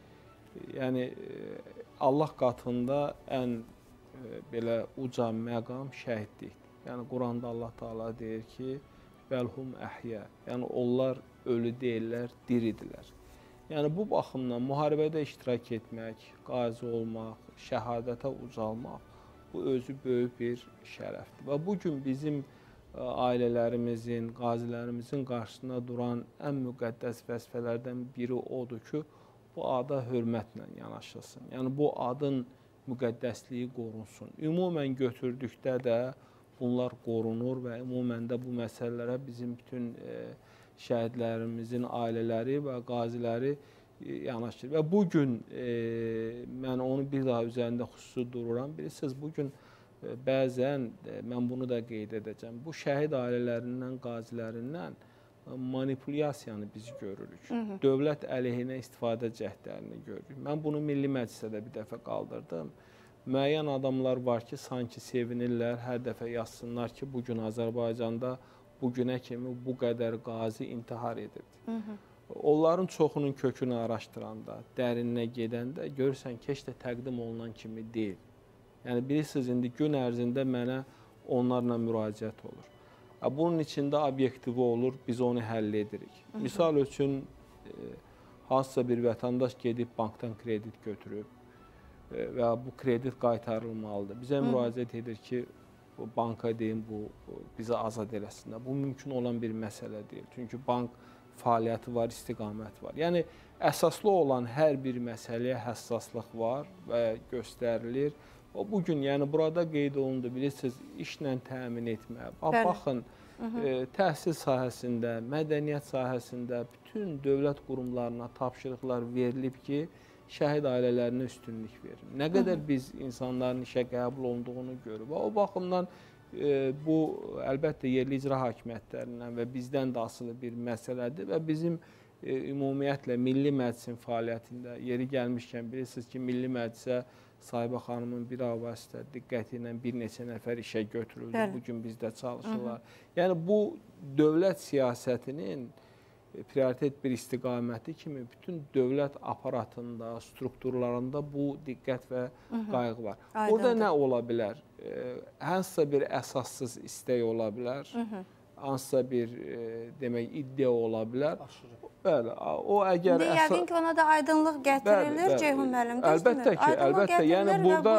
Yəni, Allah qatında ən belə uca məqam şəhidlikdir. Yəni, Quranda Allah Teala deyir ki, bəlhum əhyə, yəni onlar ölü deyirlər, diridirlər. Yəni, bu baxımdan müharibədə iştirak etmək, qazi olmaq, şəhadətə ucalmaq, bu özü böyük bir şərəfdir. Və bugün bizim ailələrimizin, qazilərimizin qarşısında duran ən müqəddəs vəzifələrdən biri odur ki, bu ada hörmətlə yanaşılsın. Yəni, bu adın müqəddəsliyi qorunsun. Ümumən götürdükdə də bunlar qorunur və ümumən də bu məsələlərə bizim bütün şəhidlərimizin ailələri və qaziləri yanaşır. Və bugün mən onu bir daha üzərində xüsusi dururam. Bilirsiniz, bugün bəzən mən bunu da qeyd edəcəm. Bu şəhid ailələrindən, qazilərindən manipulyasiyanı biz görürük. Dövlət əleyhinə istifadə cəhdlərini görürük. Mən bunu Milli Məclisdə də bir dəfə qaldırdım. Müəyyən adamlar var ki, sanki sevinirlər, hər dəfə yazsınlar ki, bugün Azərbaycanda bugünə kimi bu qədər qazi intihar edibdir. Onların çoxunun kökünü araşdıranda, dərinə gedəndə görürsən ki, heç də təqdim olunan kimi deyil. Yəni, bilirsiniz, indi gün ərzində mənə onlarla müraciət olur. Bunun içində obyektivi olur, biz onu həll edirik. Misal üçün, hansısa bir vətəndaş gedib bankdan kredit götürüb və bu kredit qaytarılmalıdır. Bizə müraciət edir ki, banka deyim, bu bizə azad eləsinlər. Bu mümkün olan bir məsələ deyil. Çünki bank fəaliyyəti var, istiqamət var. Yəni, əsaslı olan hər bir məsələyə həssaslıq var və göstərilir. O bugün, yəni burada qeyd olundu, bilirsiniz, işlə təmin etmə. Baxın, təhsil sahəsində, mədəniyyət sahəsində bütün dövlət qurumlarına tapşırıqlar verilib ki, şəhid ailələrinə üstünlük verir. Nə qədər biz insanların işə qəbul olunduğunu görürük. O baxımdan bu əlbəttə yerli icra hakimiyyətlərindən və bizdən də asılı bir məsələdir və bizim ümumiyyətlə Milli Məclisin fəaliyyətində yeri gəlmişkən bilirsiniz ki, Milli Məclisə Sahibə xanımın bir vasitə diqqəti ilə bir neçə nəfər işə götürüldü. Bugün bizdə çalışırlar. Yəni, bu dövlət siyasətinin prioritet bir istiqaməti kimi bütün dövlət aparatında, strukturlarında bu diqqət və qayğı var. Burada nə ola bilər? Hansısa bir əsassız istək ola bilər, hansısa bir demək iddia ola bilər. Bəli, o əgər yəqin ki, ona da aydınlıq gətirilir Ceyhun müəllim. Əlbəttə ki, əlbəttə. Yəni burada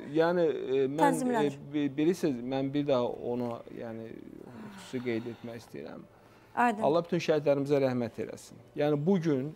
mən bilirsiniz, mən bir daha ona yəni xüsusi qeyd etmək istəyirəm. Allah bütün şəhidlərimizə rəhmət eləsin. Yəni bugün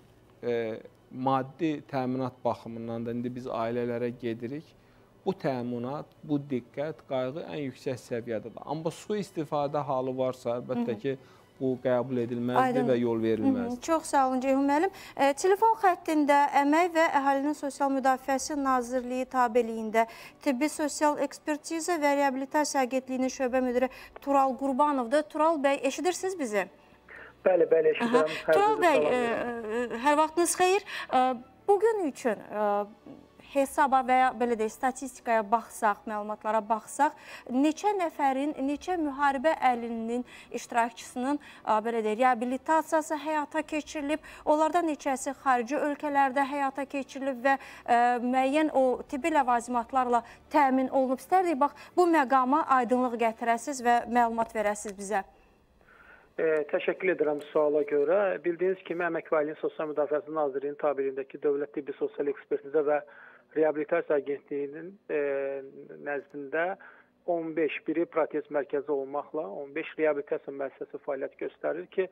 maddi təminat baxımından da indi biz ailələrə gedirik. Bu təminat, bu diqqət, qayğı ən yüksək səviyyədədir. Amma sui-istifadə halı varsa, əlbəttə ki, bu qəbul edilməzdir və yol verilməzdir. Çox sağ olun Ceyhun müəllim. Telefon xəttində Əmək və Əhalinin Sosial Müdafiəsi Nazirliyi tabeliyində Tibbi Sosial Ekspertiza və Reabilitasiya Agentliyinin şöbə müdiri Tural Qurbanovdur. Tural bəy, eşidirsiniz bizi? Bəli, eşidirəm. Tural bəy, hər vaxtınız xeyir. Bugün üçün hesaba və ya belə də statistikaya baxsaq, məlumatlara baxsaq, neçə nəfərin, neçə müharibə əlilinin iştirakçısının belə də reabilitasiyası həyata keçirilib, onlardan neçəsi xarici ölkələrdə həyata keçirilib və müəyyən o tibbi ləvazimatlarla təmin olunub. İstərdik, bax, bu məqama aydınlıq gətirəsiniz və məlumat verəsiniz bizə. Təşəkkür edirəm suala görə. Bildiyiniz kimi, Əmək və Əhalinin Sosial Müdafiəsi Nazirliyinin tabeliyindəki Dövlət Tibbi Sosial Ekspertiza və Reabilitasiya Agentliyinin nəzdində 15 biri protez mərkəzi olmaqla 15 reabilitasiya müəssisəsi fəaliyyət göstərir ki,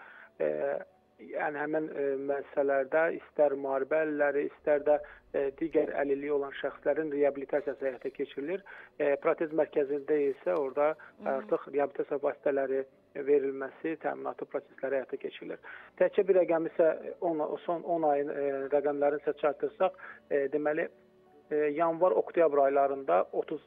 yəni həmin müəssisələrdə istər müharibə əlilləri, istər də digər əlilliyi olan şəxslərin reabilitasiyası həyata keçirilir. Protez mərkəzində isə orada artıq reabilitasiya vasitələri verilməsi, təminatı prosesləri həyata keçirilir. Təkcə bir rəqəm isə son 10 ayın rəqəmlərini isə çarpırsaq, deməli, yanvar-oktyabr aylarında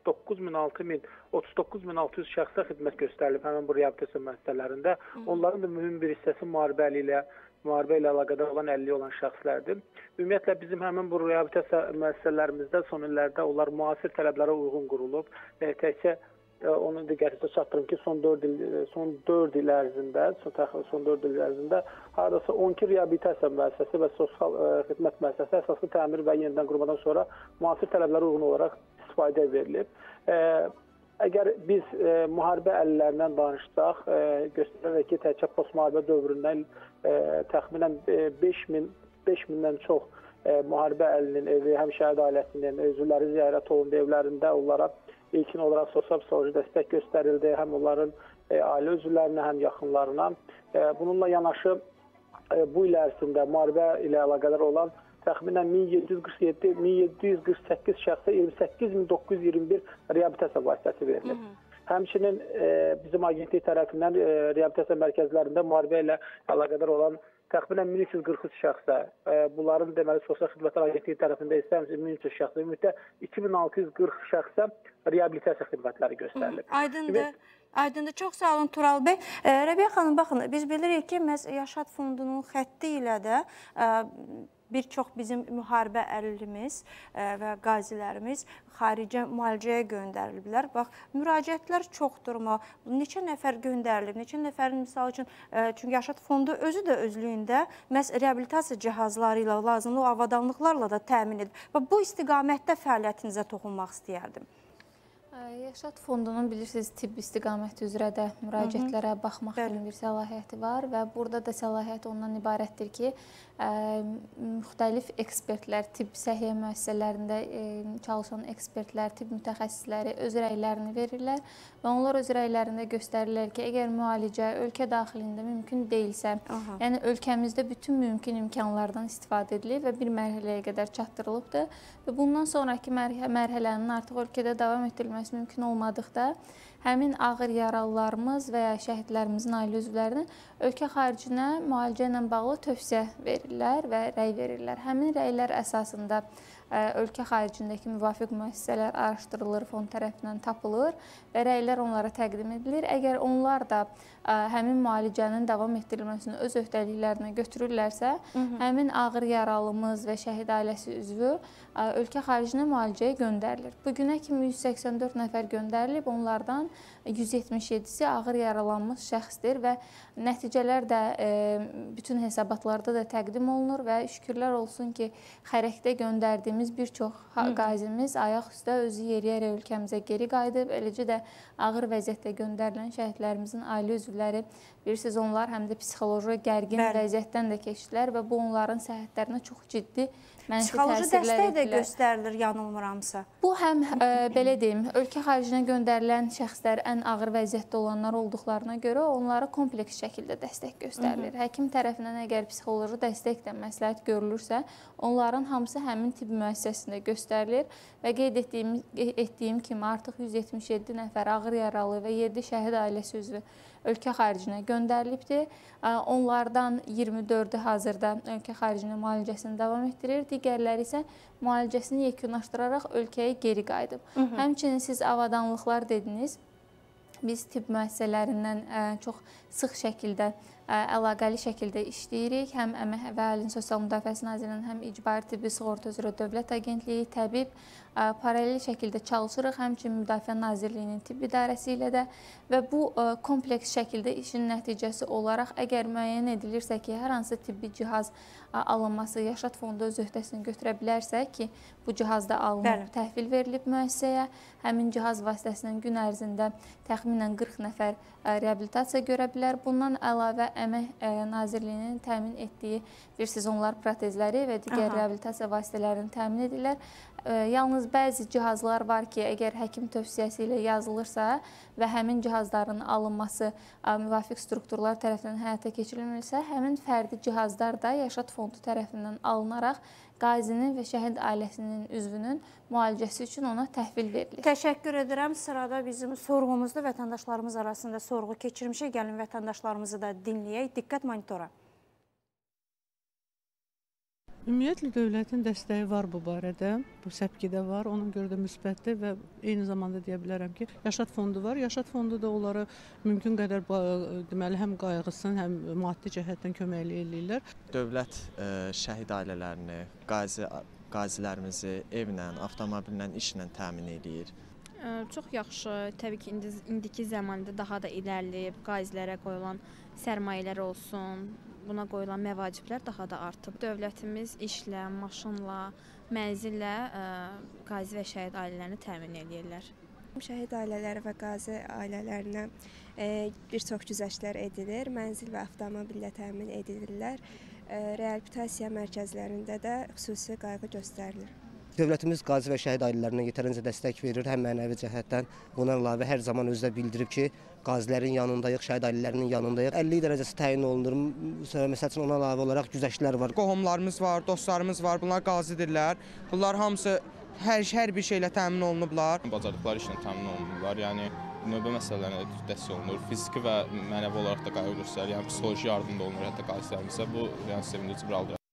39.600 şəxsə xidmət göstərilib həmin bu reabilitasiya müəssisələrində. Onların da mühüm bir hissəsi müharibə əli ilə müharibə ilə əlaqədar olan əlilliyi olan şəxslərdir. Ümumiyyətlə bizim həmin bu reabilitasiya müəssisələrimizdə son illərdə onlar müasir tələblərə uyğun qurulub. Təkcə onu diqqətinizə çatdırım ki, son 4 il ərzində hardasa 12 reabilitasiya müəssisəsi və sosial xidmət müəssisəsi əsaslı təmir və yenidən qurmadan sonra müasir tələblərə uyğun olaraq istifadə verilib. Əgər biz müharibə əlillərindən danışsaq, göstərərək ki, təkcə postmüharibə dövründən təxminən 5000-dən çox müharibə əlilinin evi, həm şəhid ailəsinin üzvləri ziyarət olundu evlərində, onlara ilkin olaraq sosial-psixoloji dəstək göstərildi, həm onların ailə üzvlərinə, həm yaxınlarına. Bununla yanaşı bu il ərzində müharibə ilə əlaqədar olan təxminən 1748 şəxsə 28921 reabilitasiya vasitəsi verilib. Həmçinin bizim agentlik tərəfindən reabilitasiya mərkəzlərində müharibə ilə əlaqədar olan təxminən 1343 şəxsə, bunların deməli Sosial Xidmətlər Agentliyi tərəfində isə 1300 şəxsə, ümumiyyətlə 2640 şəxsə reabilitasiya xidmətləri göstərilib. Aydındır. Çox sağ olun Tural bəy. Rəbiyə xanım, baxın, biz bilirik ki, məhz Yaşad Fondunun xətti ilə də bir çox bizim müharibə əlilimiz və qazilərimiz xaricə müalicəyə göndəriliblər. Bax, müraciətlər çoxdurmu? Neçə nəfər göndərilib? Neçə nəfərin, misal üçün, çünki Yaşad Fondu özü də özlüyündə məhz reabilitasiya cihazları ilə, lazımlı avadanlıqlarla da təmin edib. Bu istiqamətdə fəaliyyətinizə toxunmaq istəyərdim. Yaşad Fondunun bilirsiniz tibb istiqaməti üzrə də müraciətlərə baxmaq kimi bir səlahiyyəti var və burada da səlahiyyət ondan ibarətdir ki, müxtəlif ekspertlər, tibb səhiyyə müəssisələrində çalışan ekspertlər, tibb mütəxəssisləri öz rəylərini verirlər və onlar öz rəylərində göstərirlər ki, əgər müalicə ölkə daxilində mümkün deyilsə, yəni ölkəmizdə bütün mümkün imkanlardan istifadə edilir və bir mərhələyə qədər çatdırılıbdır və bundan sonraki mərhələnin artıq ölkədə davam etdirilməsi mümkün olmadıqda həmin ağır yaralılarımız və ya şəhidlərimizin ailə üzvlərinə ölkə xaricinə müalicə ilə bağlı tövsiyə verirlər və rəy verirlər. Həmin rəylər əsasında ölkə xaricindəki müvafiq müəssisələr araşdırılır, fond tərəfindən tapılır və rəylər onlara təqdim edilir. Əgər onlar da həmin müalicənin davam etdirilməsini öz öhdəliklərinə götürürlərsə, həmin ağır yaralımız və şəhid ailəsi üzvü ölkə xaricinə müalicəyə göndərilir. Bugünə kimi 184 nəfər göndərilib, onlardan 177-si ağır yaralanmış şəxsdir və nəticələr də bütün hesabatlarda da təqdim olunur və şükürlər olsun ki, xərəkdə göndərdiyimiz bir çox qazimiz ayaq üstə özü yeriyərək ölkəmizə geri qayıdıb, eləcə də ağır vəziyyətdə göndərilən şəhidlərimizin ailə üzvləri, bilirsiniz, onlar həm də psixoloji gərgin vəziyyətdən də keçdilər və bu onların səhhətlərinə çox ciddi mənfi psixoloji təsirlər dəstək də etdilər. göstərilir, yanılmıramsa. Bu həm belə deyim, ölkə xaricinə göndərilən şəxslər ən ağır vəziyyətdə olanlar olduqlarına görə onlara kompleks şəkildə dəstək göstərilir. Həkim tərəfindən əgər psixoloji dəstək də məsləhət görülürsə, onların hamısı həmin tibb müəssisəsində göstərilir və qeyd etdiyim kimi artıq 177 nəfər ağır yaralı və 7 şəhid ailəsi üzvü ölkə xaricinə göndərilibdir. Onlardan 24-ü hazırda ölkə xaricinə müalicəsini davam etdirir. Digərləri isə müalicəsini yekunlaşdıraraq ölkəyə geri qayıdıb. Həmçinin siz avadanlıqlar dediniz. Biz tibb müəssisələrindən çox sıx şəkildə, əlaqəli şəkildə işləyirik. Həm Əmək və Əhalinin Sosial Müdafiəsi Nazirliyinin, həm İcbari Tibbi Sığorta üzrə Dövlət Agentliyi, təbib paralel şəkildə çalışırıq. Həmçinin Müdafiə Nazirliyinin tibb idarəsi ilə də və bu kompleks şəkildə işin nəticəsi olaraq əgər müəyyən edilirsə ki, hər hansı tibbi cihaz alınması Yaşad Fondu öz öhdəsinə götürə bilərsə ki, bu cihazda alınıb, təhvil verilib müəssisəyə, həmin cihaz vasitəsindən gün ərzində təxminən 40 nəfər reabilitasiya görə bilər. Bundan əlavə Əmək Nazirliyinin təmin etdiyi bilirsiniz, onlar protezləri və digər reabilitasiya vasitələrini təmin edirlər. Yalnız bəzi cihazlar var ki, əgər həkim tövsiyəsi ilə yazılırsa və həmin cihazların alınması müvafiq strukturlar tərəfindən həyata keçirilmirsə, həmin fərdi cihazlar da Yaşad Fondu tərəfindən alınaraq qazinin və şəhid ailəsinin üzvünün müalicəsi üçün ona təhvil verilir. Təşəkkür edirəm. Sırada bizim sorğumuzda vətəndaşlarımız arasında sorğu keçirmişik. Gəlin vətəndaşlarımızı da dinləyək. Diqqət monitora. Ümumiyyətlə dövlətin dəstəyi var bu barədə, bu səpkidə var, ona görə də müsbətdir və eyni zamanda deyə bilərəm ki, Yaşad fondu var. Yaşad fondu da onlara mümkün qədər deməli həm qayğısın, həm maddi cəhətdən köməklik eləyirlər. Dövlət şəhid ailələrini, qazilərimizi evlə, avtomobillə, işlə təmin eləyir. Çox yaxşı. Təbii ki, indiki zamanda daha da irəliləyib, qazilərə qoyulan sərmayələr olsun, buna qoyulan məvaciblər daha da artıb. Dövlətimiz işlə, maşınla, mənzillə qazi və şəhid ailələrini təmin edirlər. Şəhid ailələri və qazi ailələrinə bir çox güzəştlər edilir, mənzil və avtomobillə təmin edilirlər. Reabilitasiya mərkəzlərində də xüsusi qayğı göstərilir. Dövlətimiz qazi və şəhid ailələrinə yetərincə dəstək verir, həm mənəvi cəhətdən. Buna əlavə hər zaman özü də bildirib ki, qazilərin yanındayıq, şəhid ailələrinin yanındayıq. 50 dərəcəsi təyin olunur. Məsəl üçün ona əlavə olaraq güzəştlər var. Qohumlarımız var, dostlarımız var, bunlar qazidirlər. Bunlar hamısı hər bir şeylə təmin olunublar. Bacardıqları işlə təmin olunublar. Yəni növbə məsələlərinə dəstək olunur. Fiziki və mənəvi olaraq da qayğı göstərir. Yəni psixoloji yardım da olunur hətta qazilərimizə. Bu yəni sevindirici bir haldır.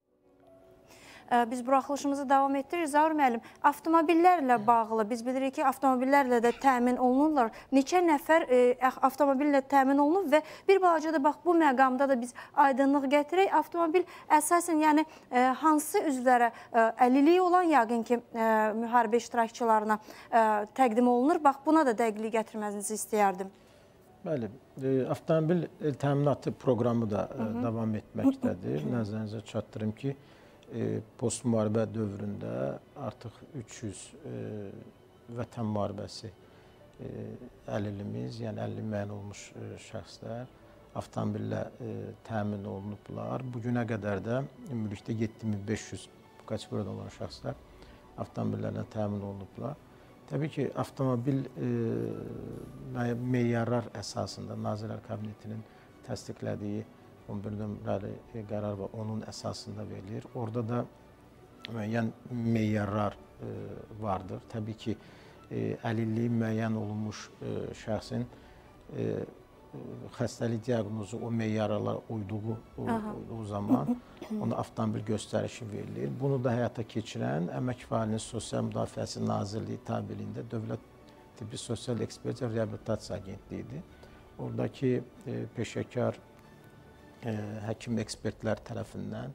Biz buraxılışımızı davam etdiririk. Zaur müəllim, avtomobillərlə bağlı biz bilirik ki, avtomobillərlə də təmin olunurlar. Neçə nəfər avtomobillə təmin olunub və bir balaca da bax bu məqamda da biz aydınlıq gətirək. Avtomobil əsasən yəni hansı üzvlərə əlilliyi olan yəqin ki, müharibə iştirakçılarına təqdim olunur. Bax buna da dəqiqlik gətirmənizi istəyərdim. Bəli, avtomobil təminatı proqramı da davam etməkdədir. Nəzərinizə çatdırım ki, post-müharibə dövründə artıq 300 vətən müharibəsi əlillimiz, yəni əlilliyi müəyyən olmuş şəxslər avtomobillə təmin olunublar. Bugünə qədər də ümumilikdə 7500 kateqoriyada olan şəxslər avtomobillərlə təmin olunublar. Təbii ki, avtomobil meyarlar əsasında Nazirlər Kabinetinin təsdiqlədiyi 11 nömrəli qərar var, onun əsasında verilir. Orada da müəyyən meyarlar vardır. Təbii ki, əlilliyi müəyyən olunmuş şəxsin xəstəlik diaqnozu o meyarlara uyduğu zaman ona avtomobil göstərişi verilir. Bunu da həyata keçirən Əmək və Əhalinin Sosial Müdafiəsi Nazirliyi tabeliyində Dövlət Tibbi Sosial Ekspertiya Reabilitasiya Agentliyidir. Oradakı peşəkar həkim ekspertlər tərəfindən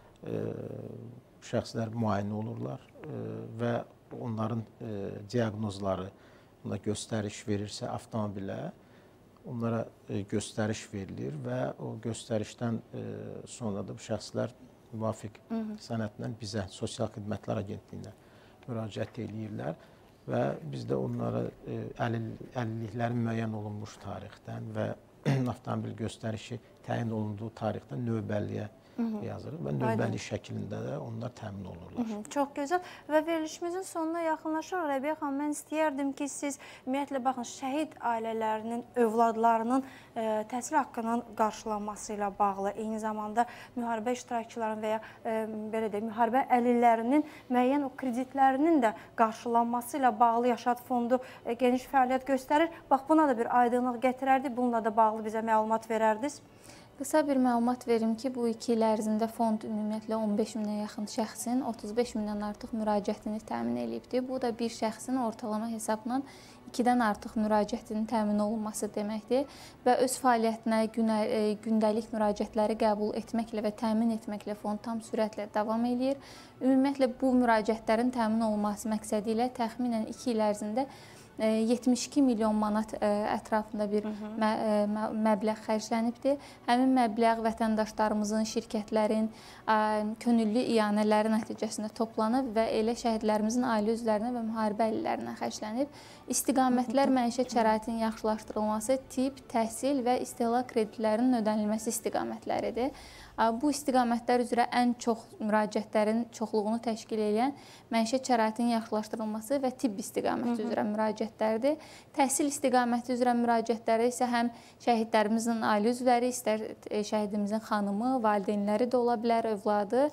şəxslər müayinə olurlar və onların diaqnozları, ona göstəriş verirsə avtomobilə, onlara göstəriş verilir və o göstərişdən sonra da bu şəxslər müvafiq sənədlə bizə, Sosial Xidmətlər Agentliyinə müraciət edirlər və biz də onlara əlilliklərin müəyyən olunmuş tarixdən və avtomobil göstərişi təyin olunduğu tarixdən növbəlliyə yazırıq və növbəli şəklində də onlar təmin olurlar. Çox gözəl və verilişimizin sonuna yaxınlaşırıq. Rəbiyə xanım, mən istəyərdim ki, siz ümumiyyətlə baxın, şəhid ailələrinin, övladlarının təhsil haqqının qarşılanması ilə bağlı, eyni zamanda müharibə iştirakçılarının və ya belə deyək, müharibə əlillərinin müəyyən o kreditlərinin də qarşılanması ilə bağlı Yaşad fondu geniş fəaliyyət göstərir. Bax, buna da bir aydınlıq gətirərdi, bununla da bağlı bizə məlumat verərdiniz. Qısa bir məlumat verim ki, bu 2 il ərzində fond ümumiyyətlə 15 minə yaxın şəxsin 35 mindən artıq müraciətini təmin edibdir. Bu da bir şəxsin ortalama hesabla 2-dən artıq müraciətinin təmin olunması deməkdir və öz fəaliyyətinə gündəlik müraciətləri qəbul etməklə və təmin etməklə fond tam sürətlə davam edir. Ümumiyyətlə bu müraciətlərin təmin olunması məqsədi ilə təxminən 2 il ərzində 72 milyon manat ətrafında bir məbləğ xərclənibdir. Həmin məbləğ vətəndaşlarımızın, şirkətlərin, könüllü iyanələri nəticəsində toplanıb və elə şəhidlərimizin ailə üzvlərinə və müharibə əlillərinə xərclənib. İstiqamətlər məişət şəraitinin yaxşılaşdırılması, tibb, təhsil və istehlak kreditlərinin ödənilməsi istiqamətləridir. Bu istiqamətlər üzrə ən çox müraciətlərin çoxluğunu təşkil edən məişət şəraitinin yaxşılaşdırılması və tibb istiqaməti üzrə müraciətlərdir. Təhsil istiqaməti üzrə müraciətləri isə həm şəhidlərimizin ailə üzvləri, istər şəhidimizin xanımı, valideynləri də ola bilər, övladı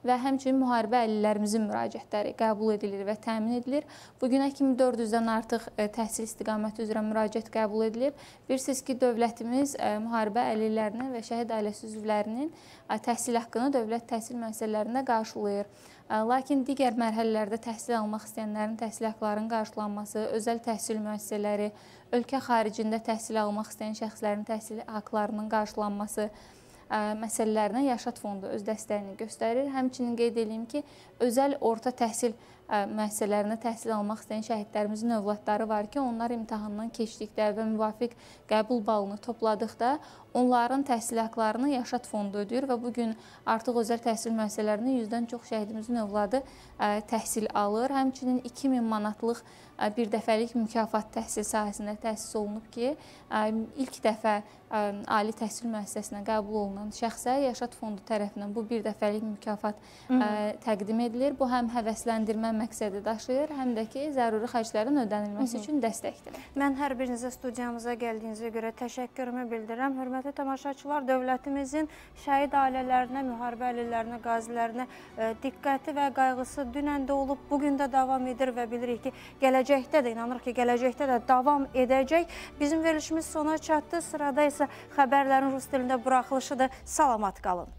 və həmçinin müharibə əlillərimizin müraciətləri qəbul edilir və təmin edilir. Bugünə kimi 400-dən artıq təhsil istiqaməti üzrə müraciət qəbul edilib. Bilirsiniz ki, dövlətimiz müharibə əlillərinin və şəhid ailəsi üzvlərinin təhsil haqqını dövlət təhsil müəssisələrində qarşılayır. Lakin digər mərhələlərdə təhsil almaq istəyənlərin təhsil haqqlarının qarşılanması, özəl təhsil müəssisələri, ölkə xaricində təhsil almaq istəyən şəxslərin təhsil haqqlarının qarşılanması məsələlərinə Yaşad Fondu öz dəstəyini göstərir. Həmçinin qeyd edeyim ki, özəl orta təhsil müəssisələrinə təhsil almaq istəyən şəhidlərimizin övladları var ki, onlar imtahandan keçdikdə və müvafiq qəbul balını topladıqda onların təhsil haqqlarını Yaşad Fondu ödəyir və bugün artıq özəl təhsil müəssisələrində 100-dən çox şəhidimizin övladı təhsil alır. Həmçinin 2000 manatlıq bir dəfəlik mükafat təhsil sahəsində təsis olunub ki, ilk dəfə ali təhsil müəssisəsinə qəbul olunan şəxsə Yaşad Fondu tərəfindən bu bir dəfəlik mükafat təqdim edilir. Bu həm həvəsləndirmə məqsədi daşıyır, həm də ki, zəruri xərclərin ödənilməsi üçün dəstəkdir. Mən hər birinizə studiyamıza gəldiyinizə görə təşəkkürümü bildirirəm. Hörmətli tamaşaçılar, dövlətimizin şəhid ailələrinə, müharibə əlillərinə, qazilərinə diqqəti və qayğısı dünən də olub, bugün də davam edir və bilirik ki, gələcəkdə də, inanırıq ki, gələcəkdə də davam edəcək. Bizim verilişimiz sona çatdı. Sırada isə xəbərlərin rus dilində buraxılışıdır. Salamat qalın.